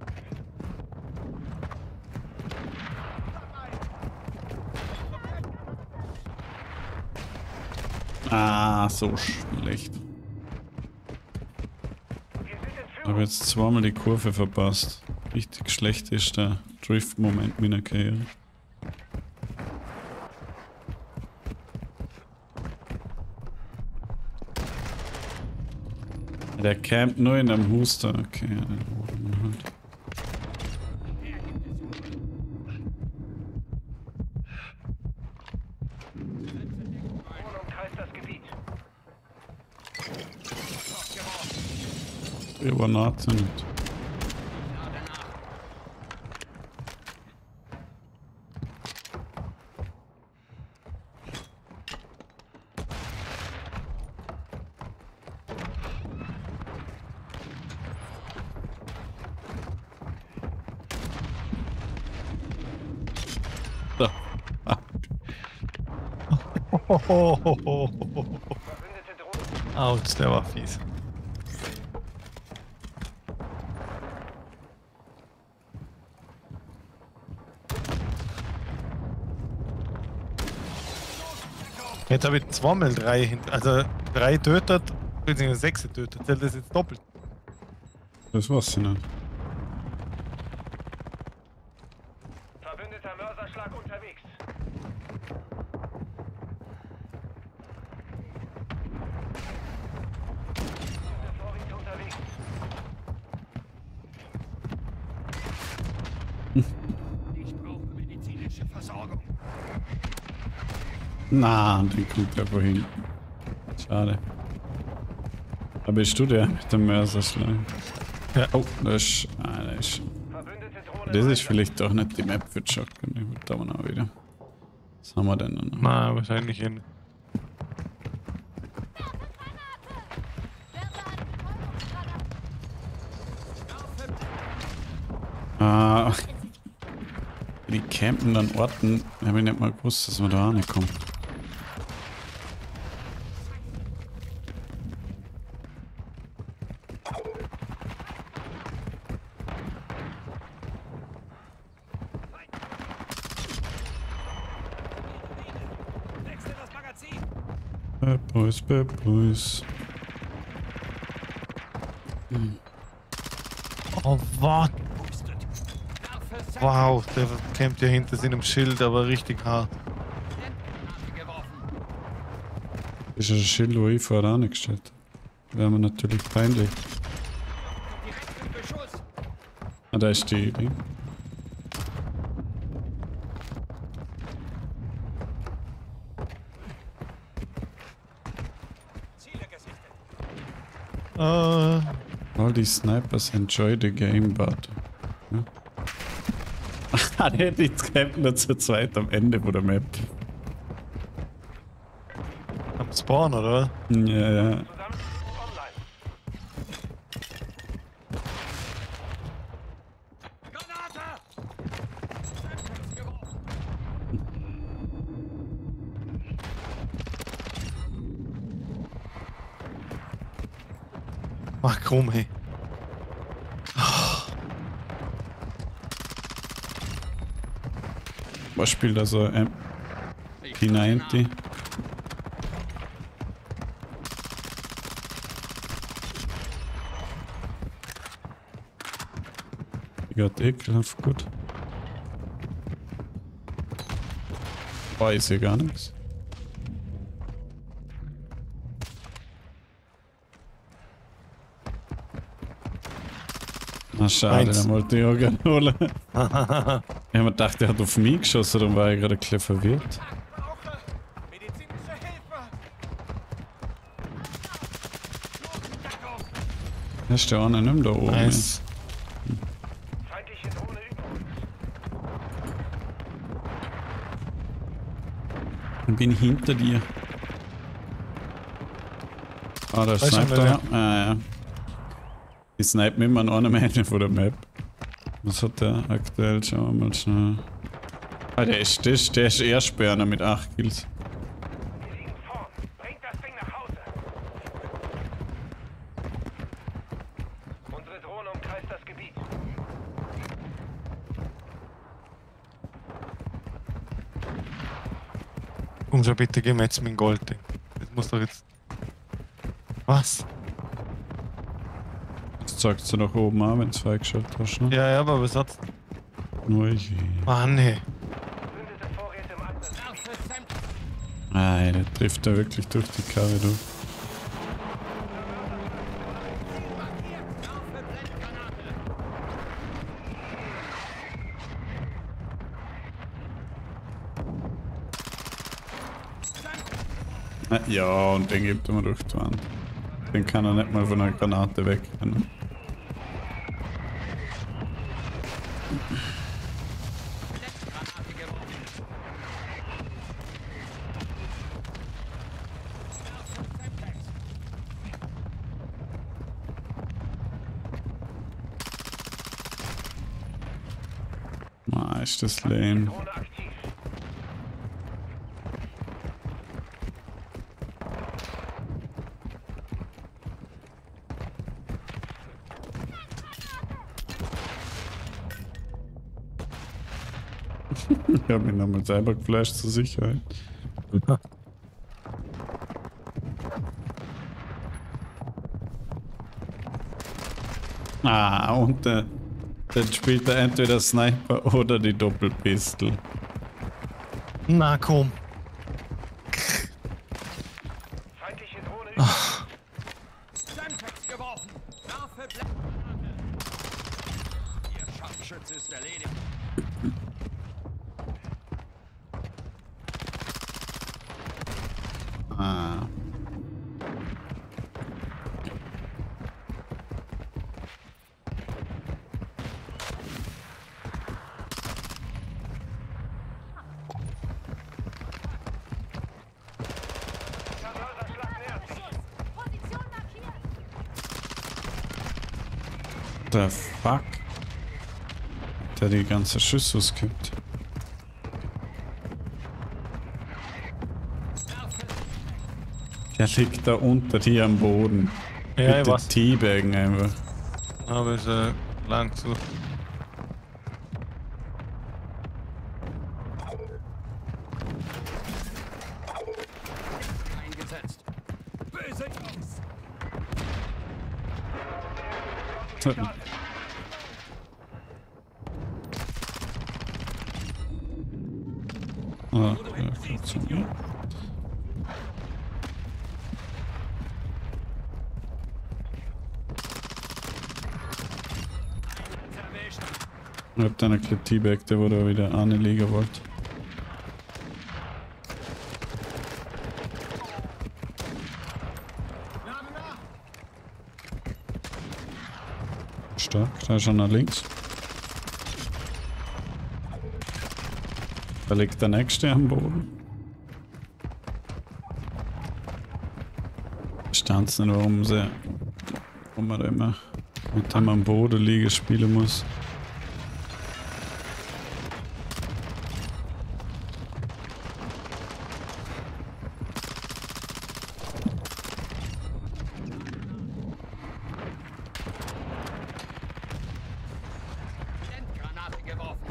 Speaker 2: Ah, so schlecht. Ich habe jetzt zweimal die Kurve verpasst. Richtig schlecht ist der Drift-Moment meiner Karriere. Der campt nur in einem Huster. Okay, ja, den holen wir halt.
Speaker 4: Umkreist das Gebiet.
Speaker 2: Granate nicht. So. Ah.
Speaker 4: Verbündete Drohnen.
Speaker 1: Autsch, der war fies. Jetzt habe ich zweimal 3 hinter, also 3 tötet, beziehungsweise 6 tötet. Zählt das jetzt doppelt?
Speaker 2: Das war's nicht.
Speaker 4: Verbündeter Mörserschlag unterwegs. Vorrichter unterwegs.
Speaker 5: Ich brauche medizinische Versorgung.
Speaker 2: Na, den kommt er vorhin. Schade. Aber bist du der mit dem Mörserschlag?
Speaker 1: Ja.
Speaker 2: Oh, das ist. Ah, das ist.
Speaker 4: Verbündete Drohnen.
Speaker 2: Das ist vielleicht doch nicht die Map für die Shotgun. Ich will da mal auch wieder. Was haben wir denn noch?
Speaker 1: Na, wahrscheinlich in.
Speaker 2: Ah. Die campen an Orten. Da habe ich nicht mal gewusst, dass man da nicht kommt.
Speaker 5: Wechsel das Magazin.
Speaker 2: Bad Boys.
Speaker 1: Oh, was?
Speaker 5: Pustet. Werfe Sand.
Speaker 1: Wow, der kämpft ja hinter seinem Schild, aber richtig hart.
Speaker 5: Granate geworfen.
Speaker 2: Das ist ein Schild, wo ich vorher angestellt habe. wäre mir natürlich peinlich. Ah, da ist die Ding. All these snipers enjoy the game, but... Ja. Ah, der hätte jetzt campen nur zu zweit am Ende von der Map.
Speaker 1: Am Spawn, oder?
Speaker 2: Ja, ja.
Speaker 4: Zusammenschluss online.
Speaker 1: Ach komm, hey.
Speaker 2: Was spielt da so P90? Die geht ekelhaft gut. Oh, ich sehe gar nichts. Ah, schade, dann wollte ich auch gerne holen. Ich habe mir gedacht, er hat auf mich geschossen, dann war ich gerade ein bisschen verwirrt. Ist der eine nicht mehr da oben?
Speaker 1: Nice.
Speaker 4: Feindliche Drohne über uns.
Speaker 2: Ich bin hinter dir. Ah, da ist
Speaker 1: Weiß
Speaker 2: Sniper.
Speaker 1: schon,
Speaker 2: Ja. Ah, ja. Die snipen immer an einem Ende von der Map. Was hat der aktuell? Schauen wir mal schnell. Ah, der ist Ersperner mit 8 Kills.
Speaker 4: Wir liegen vorn. Bringt das Ding nach Hause. Unsere Drohne umkreist das Gebiet.
Speaker 1: Komm schon bitte, gib mir jetzt mein Gold. Das muss doch jetzt... Was?
Speaker 2: Jetzt zeigt sie nach oben an, wenn du es freigeschaltet hast. Ne?
Speaker 1: Ja, ja, aber was hat's?
Speaker 2: Nur ich.
Speaker 1: Ah, nee.
Speaker 4: Verbündete Vorräte im Ansatz.
Speaker 2: Ah, der trifft da wirklich durch die Karre durch. Ah, ja, und den gibt er mir durch die Wand. Den kann er nicht mal von einer Granate wegrennen. Ah, ist das lame.
Speaker 4: Drohne aktiv.
Speaker 2: Ich hab mich nochmal selber geflasht zur Sicherheit. Ah, und dann spielt er entweder Sniper oder die Doppelpistol.
Speaker 1: Na komm.
Speaker 4: Feindliche Drohne über uns.
Speaker 5: Semtex geworfen. Werfe Ihr Scharfschütze ist erledigt.
Speaker 2: Ah.
Speaker 4: Mörserschlag nähert sich.
Speaker 6: Position markiert.
Speaker 2: The fuck? Der die ganze Schüsse ausgibt. Der liegt da unter dir am Boden.
Speaker 1: Ja, ich
Speaker 2: Bitte
Speaker 1: weiß.
Speaker 2: teabaggen einfach.
Speaker 1: Aber ist lang zu.
Speaker 5: Eingesetzt. Böse Jungs.
Speaker 2: Ah, ja, gut so. Ich hab dann ein bisschen Teabag, der wo da wieder eine liegen wollte. Stark, da ist schon nach links. Da liegt der nächste am Boden. Verstand's nicht, warum man da immer mit dem am Boden liegen spielen muss.
Speaker 5: Granate geworfen.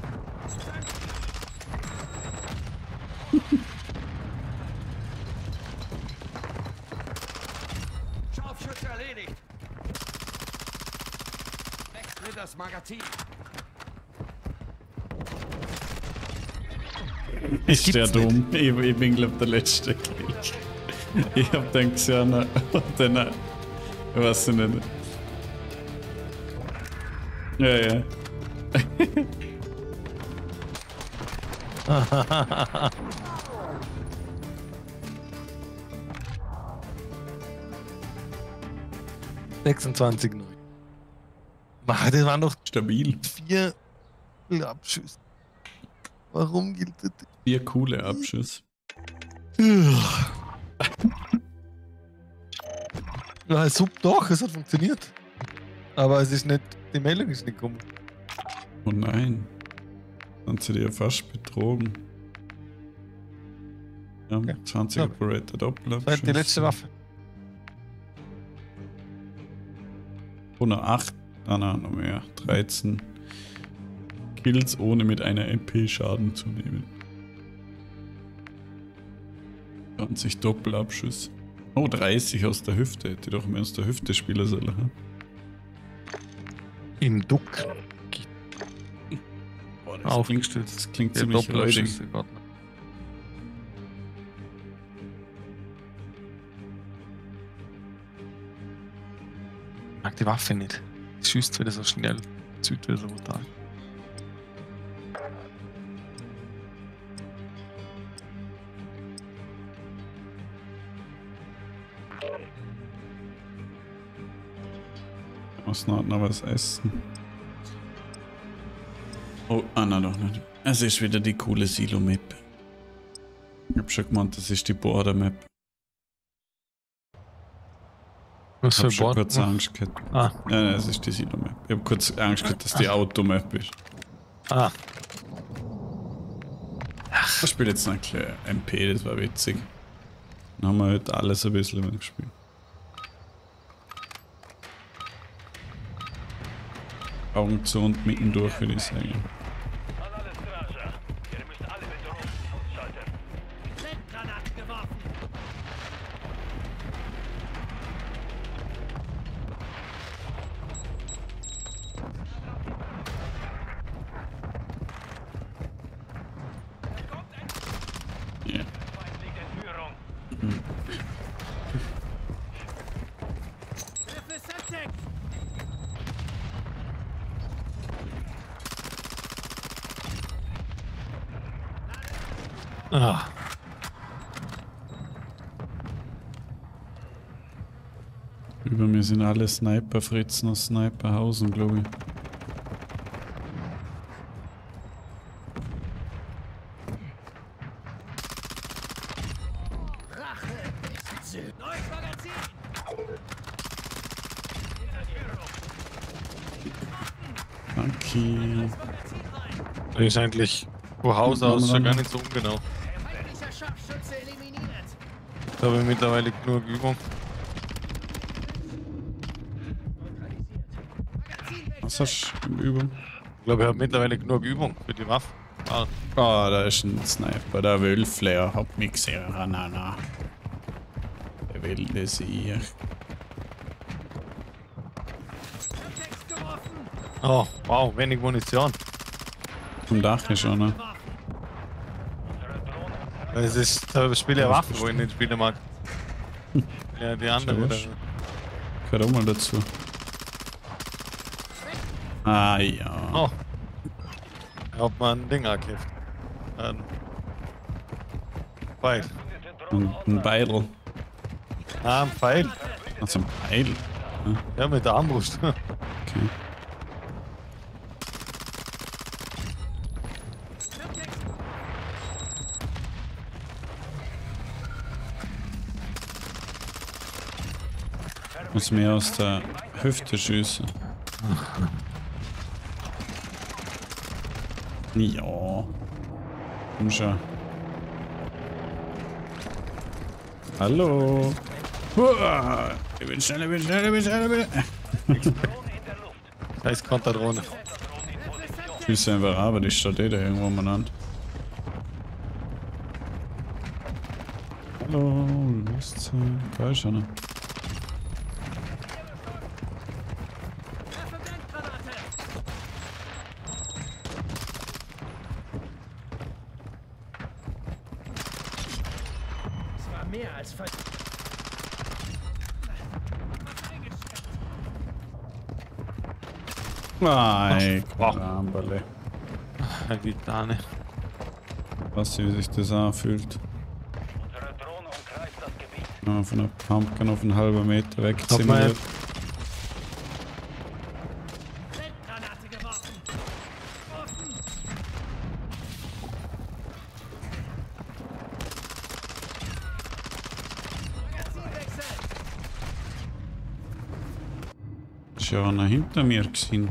Speaker 5: Scharfschütze erledigt. Wechsle das Magazin.
Speaker 2: Ist der dumm? Ich bin glaub der letzte Kill. Ich hab den gesehen und dann, ich weiß nicht. Ja, ja.
Speaker 1: ...26,9. Das waren doch
Speaker 2: Stabil.
Speaker 1: 4 Abschüsse. Warum gilt das?
Speaker 2: 4 coole Abschüsse.
Speaker 1: Ja, doch, es hat funktioniert. Aber es ist nicht, die Meldung ist nicht gekommen.
Speaker 2: Oh nein. Haben sie dir fast betrogen. Ja,
Speaker 1: Okay.
Speaker 2: 20
Speaker 1: Ja.
Speaker 2: Operator Doppelabschuss.
Speaker 1: Das war die letzte Waffe.
Speaker 2: 108, noch mehr. 13 Kills, ohne mit einer MP Schaden zu nehmen. 20 Doppelabschüsse. Oh, 30 aus der Hüfte. Hätte ich doch mehr aus der Hüfte spielen sollen. Hm?
Speaker 1: Im Duck.
Speaker 2: Boah,
Speaker 1: Aufgestützt.
Speaker 2: Das klingt
Speaker 1: Der
Speaker 2: ziemlich räudig.
Speaker 1: Doppelabschüsse gerade noch. Ich mag die Waffe nicht. Es schießt wieder so schnell. Zieht wieder so brutal.
Speaker 2: Muss noch was essen. Oh, nein, doch nicht. Es ist wieder die coole Silo-Map. Ich hab schon gemeint, das ist die Border-Map.
Speaker 1: Was
Speaker 2: Ich
Speaker 1: für
Speaker 2: hab schon
Speaker 1: Bord?
Speaker 2: kurz Angst gehabt.
Speaker 1: Ah,
Speaker 2: Nein, es ist die Silo-Map. Ich hab kurz Angst gehabt, dass die Auto-Map ist.
Speaker 1: ah.
Speaker 2: Ich spiele jetzt noch ein bisschen MP, das war witzig. Dann haben wir halt alles ein bisschen gespielt. Augen zu und mittendurch, würde ich sagen.
Speaker 4: An alle Strasser. Ihr müsst alle Bedrohungen ausschalten.
Speaker 3: Blendgranaten geworfen.
Speaker 2: Ja.
Speaker 4: Feind liegt in Führung.
Speaker 3: Hilfe Septic.
Speaker 1: Ah.
Speaker 2: Über mir sind alle Sniper-Fritzen aus Sniperhausen, glaube ich.
Speaker 3: Neues Magazin.
Speaker 2: Danke.
Speaker 3: Magazin rein.
Speaker 1: Das ist eigentlich von Haus aus schon gar nicht so ungenau.
Speaker 3: Feindlicher Scharfschütze eliminiert.
Speaker 1: Da habe ich mittlerweile genug Übung.
Speaker 2: Was hast du im Übung?
Speaker 1: Ich glaube, ich habe mittlerweile genug Übung für die Waffe. Ah,
Speaker 2: Ah, da ist ein Sniper, der Wölfler. Hab mich gesehen. Na. Der wilde Sieg.
Speaker 3: Septic geworfen.
Speaker 1: oh, wow, wenig Munition.
Speaker 2: Vom Dach ist schon, ne?
Speaker 3: Geworfen.
Speaker 1: Es ist, da spiele ich eine Waffe, wo ich nicht spielen mag. Ja, die andere.
Speaker 2: Servus. Gehört auch mal dazu. Ah ja.
Speaker 1: Oh, Hat man ein Ding angekifft. Pfeil.
Speaker 2: Ein Beidel.
Speaker 1: Ah, ein Pfeil.
Speaker 2: Also ein Beidel.
Speaker 1: Ja, mit der Armbrust.
Speaker 2: Okay. Muss mir aus der Hüfte schießen. Ja. Komm schon. Hallo. Huah. Ich bin schnell, ich bin schnell, ich bin schnell, ich bin...
Speaker 1: Scheiß Konterdrohne.
Speaker 2: Schieße einfach ab, die steht da irgendwo umeinander. Hallo, du bist da ist einer.
Speaker 3: Mehr als
Speaker 2: Nein, Kramberle.
Speaker 1: Die Dane.
Speaker 2: Was wie sich das anfühlt.
Speaker 4: Unsere Drohne umkreist das Gebiet.
Speaker 2: Wenn man von der Pumpkin auf einen halben Meter weg
Speaker 1: Hab mal-
Speaker 2: zimmert.
Speaker 3: Granate geworfen.
Speaker 2: Ist ja einer hinter mir gesehen.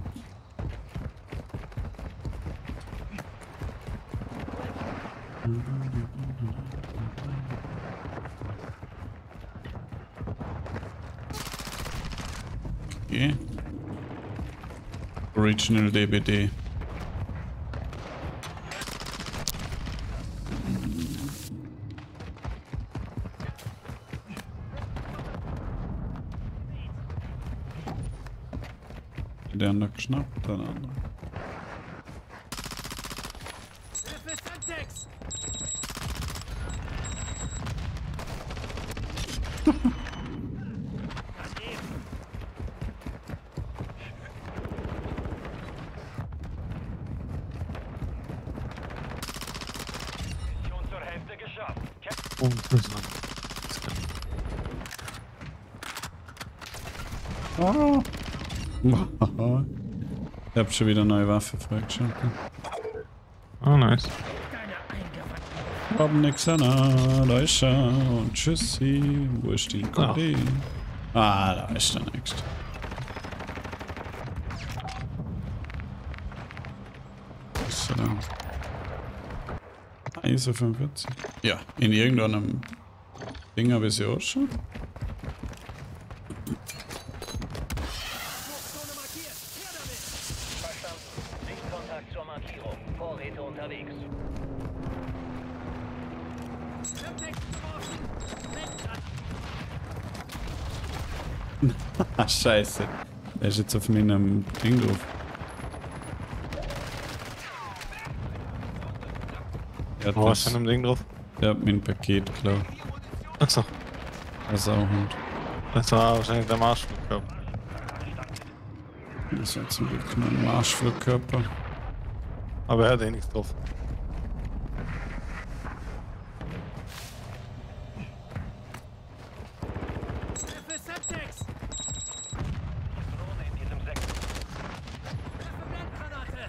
Speaker 2: Okay. Original DBD. Der andere geschnappt, der andere.
Speaker 3: Hilfe, Semtex!
Speaker 4: Mission zur Hälfte geschafft.
Speaker 2: Ich hab schon wieder eine neue Waffe freigeschaltet.
Speaker 1: Oh, nice.
Speaker 2: Hab nix an, da ist er. Und tschüssi. Wo ist die Kopie? Ah, da ist der nächste. Was ist er da? ISO 45. Ja, in irgendeinem Ding habe ich sie auch schon.
Speaker 4: Verstanden. Sichtkontakt zur Markierung. Vorräte unterwegs.
Speaker 2: Ah, scheiße. Der ist jetzt auf meinem Ding drauf.
Speaker 1: Was ist denn im Ding drauf?
Speaker 2: Der hat mein Paket geklaut.
Speaker 1: Achso.
Speaker 2: Das Sauhund.
Speaker 1: Das war wahrscheinlich der Marschflugkörper.
Speaker 2: Das war zum Glück mein Marschflugkörper.
Speaker 1: Aber er hat eh nichts drauf.
Speaker 3: Hilfe, Semtex!
Speaker 4: Drohne in diesem Sektor.
Speaker 3: Hilfe, Blendgranate!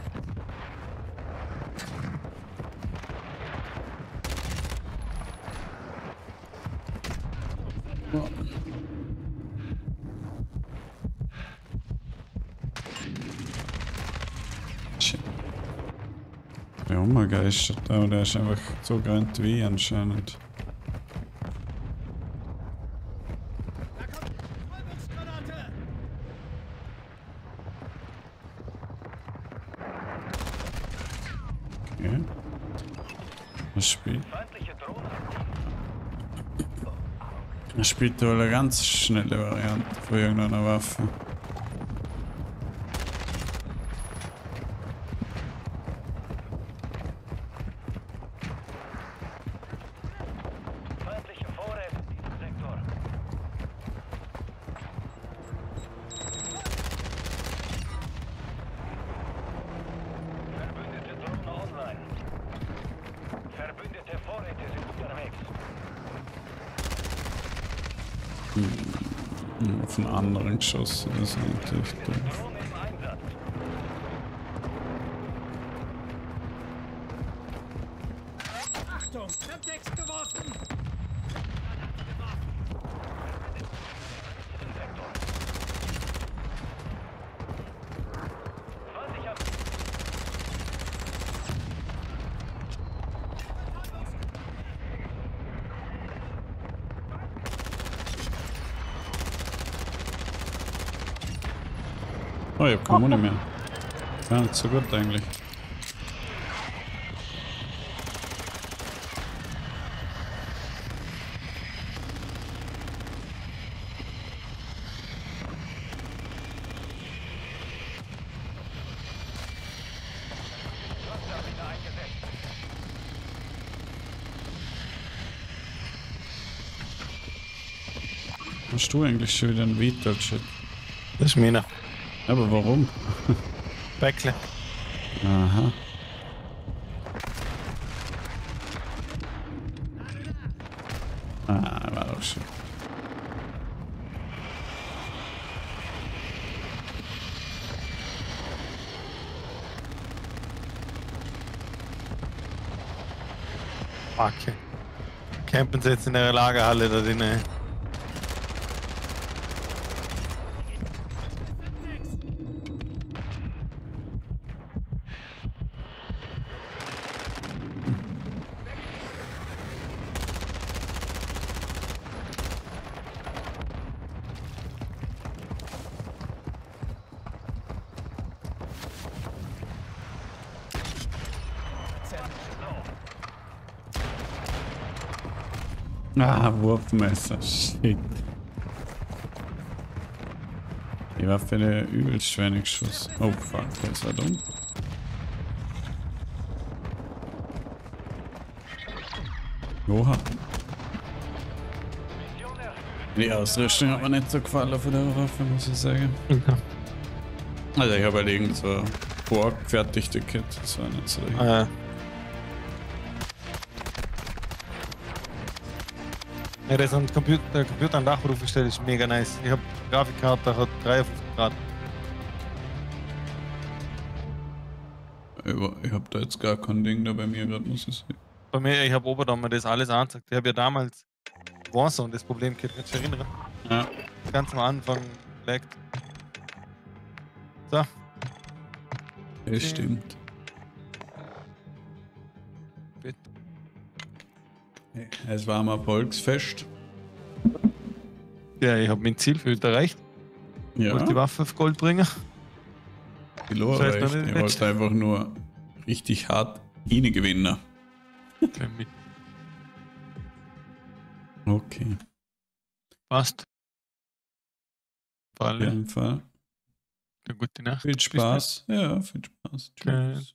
Speaker 2: Shit. Der umgegeistert, aber der ist einfach so gerannt wie anscheinend.
Speaker 3: Da kommt Räumungsgranate!
Speaker 2: Okay. Was spielt?
Speaker 4: Feindliche Drohne.
Speaker 2: Er spielt wohl eine ganz schnelle Variante von irgendeiner Waffe.
Speaker 4: Feindliche Vorräte in diesem Sektor. Verbündete Drohne
Speaker 2: Auf einen anderen geschossen, das ist natürlich doof.
Speaker 3: Achtung, Semtex geworfen!
Speaker 2: Oh, ich hab keine Muni mehr. Ja, nicht so gut eigentlich. Hast du eigentlich schon wieder einen Vital-Shit?
Speaker 1: Das ist meiner.
Speaker 2: Aber warum?
Speaker 1: Bäckle.
Speaker 2: Aha. Ah, war doch schon.
Speaker 1: Okay. Campen sie jetzt in der Lagerhalle da drinnen.
Speaker 2: Ah, Wurfmesser. Shit. Die Waffe der übelst wenig Schuss. Oh fuck, der ist ja dumm. Oha. Die Ausrüstung hat mir nicht so gefallen von der Waffe, muss ich sagen.
Speaker 1: Okay.
Speaker 2: Also ich habe halt irgend so vorgefertigte Kit, das war nicht so richtig.
Speaker 1: Ja, der Computer an Dach aufgestellt ist mega nice. Ich habe Grafikkarte, hat 53 Grad.
Speaker 2: Ich habe da jetzt gar kein Ding da bei mir gerade, muss ich sagen.
Speaker 1: Bei mir, ich habe Oberdammer das alles angezeigt. Ich habe ja damals Warzone das Problem gehabt, kannst du dich erinnern?
Speaker 2: Ja.
Speaker 1: Ganz am Anfang laggt. So.
Speaker 2: Das stimmt.
Speaker 1: Bitte.
Speaker 2: Es war mal Volksfest.
Speaker 1: Ja, ich habe mein Ziel für heute erreicht. Ich
Speaker 2: Ja,
Speaker 1: wollte die Waffe auf Gold bringen.
Speaker 2: Kilo
Speaker 1: Das heißt noch
Speaker 2: erreicht.
Speaker 1: nicht-
Speaker 2: Ich wollte einfach nur richtig hart ihn gewinnen.
Speaker 1: Für mich.
Speaker 2: Okay.
Speaker 1: Passt. Vor
Speaker 2: Auf
Speaker 1: allem
Speaker 2: jeden Fall.
Speaker 1: eine gute Nacht.
Speaker 2: Viel
Speaker 1: Bis
Speaker 2: Spaß. Ja, viel Spaß.
Speaker 1: dann.
Speaker 2: Tschüss.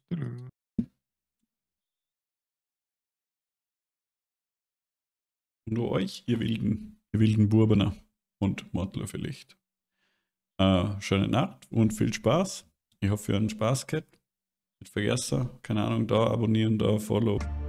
Speaker 2: Und euch, ihr wilden Burbener und Mordler vielleicht. Schöne Nacht und viel Spaß. Ich hoffe, ihr habt Spaß gehabt. Nicht vergessen, keine Ahnung, da abonnieren, da follow.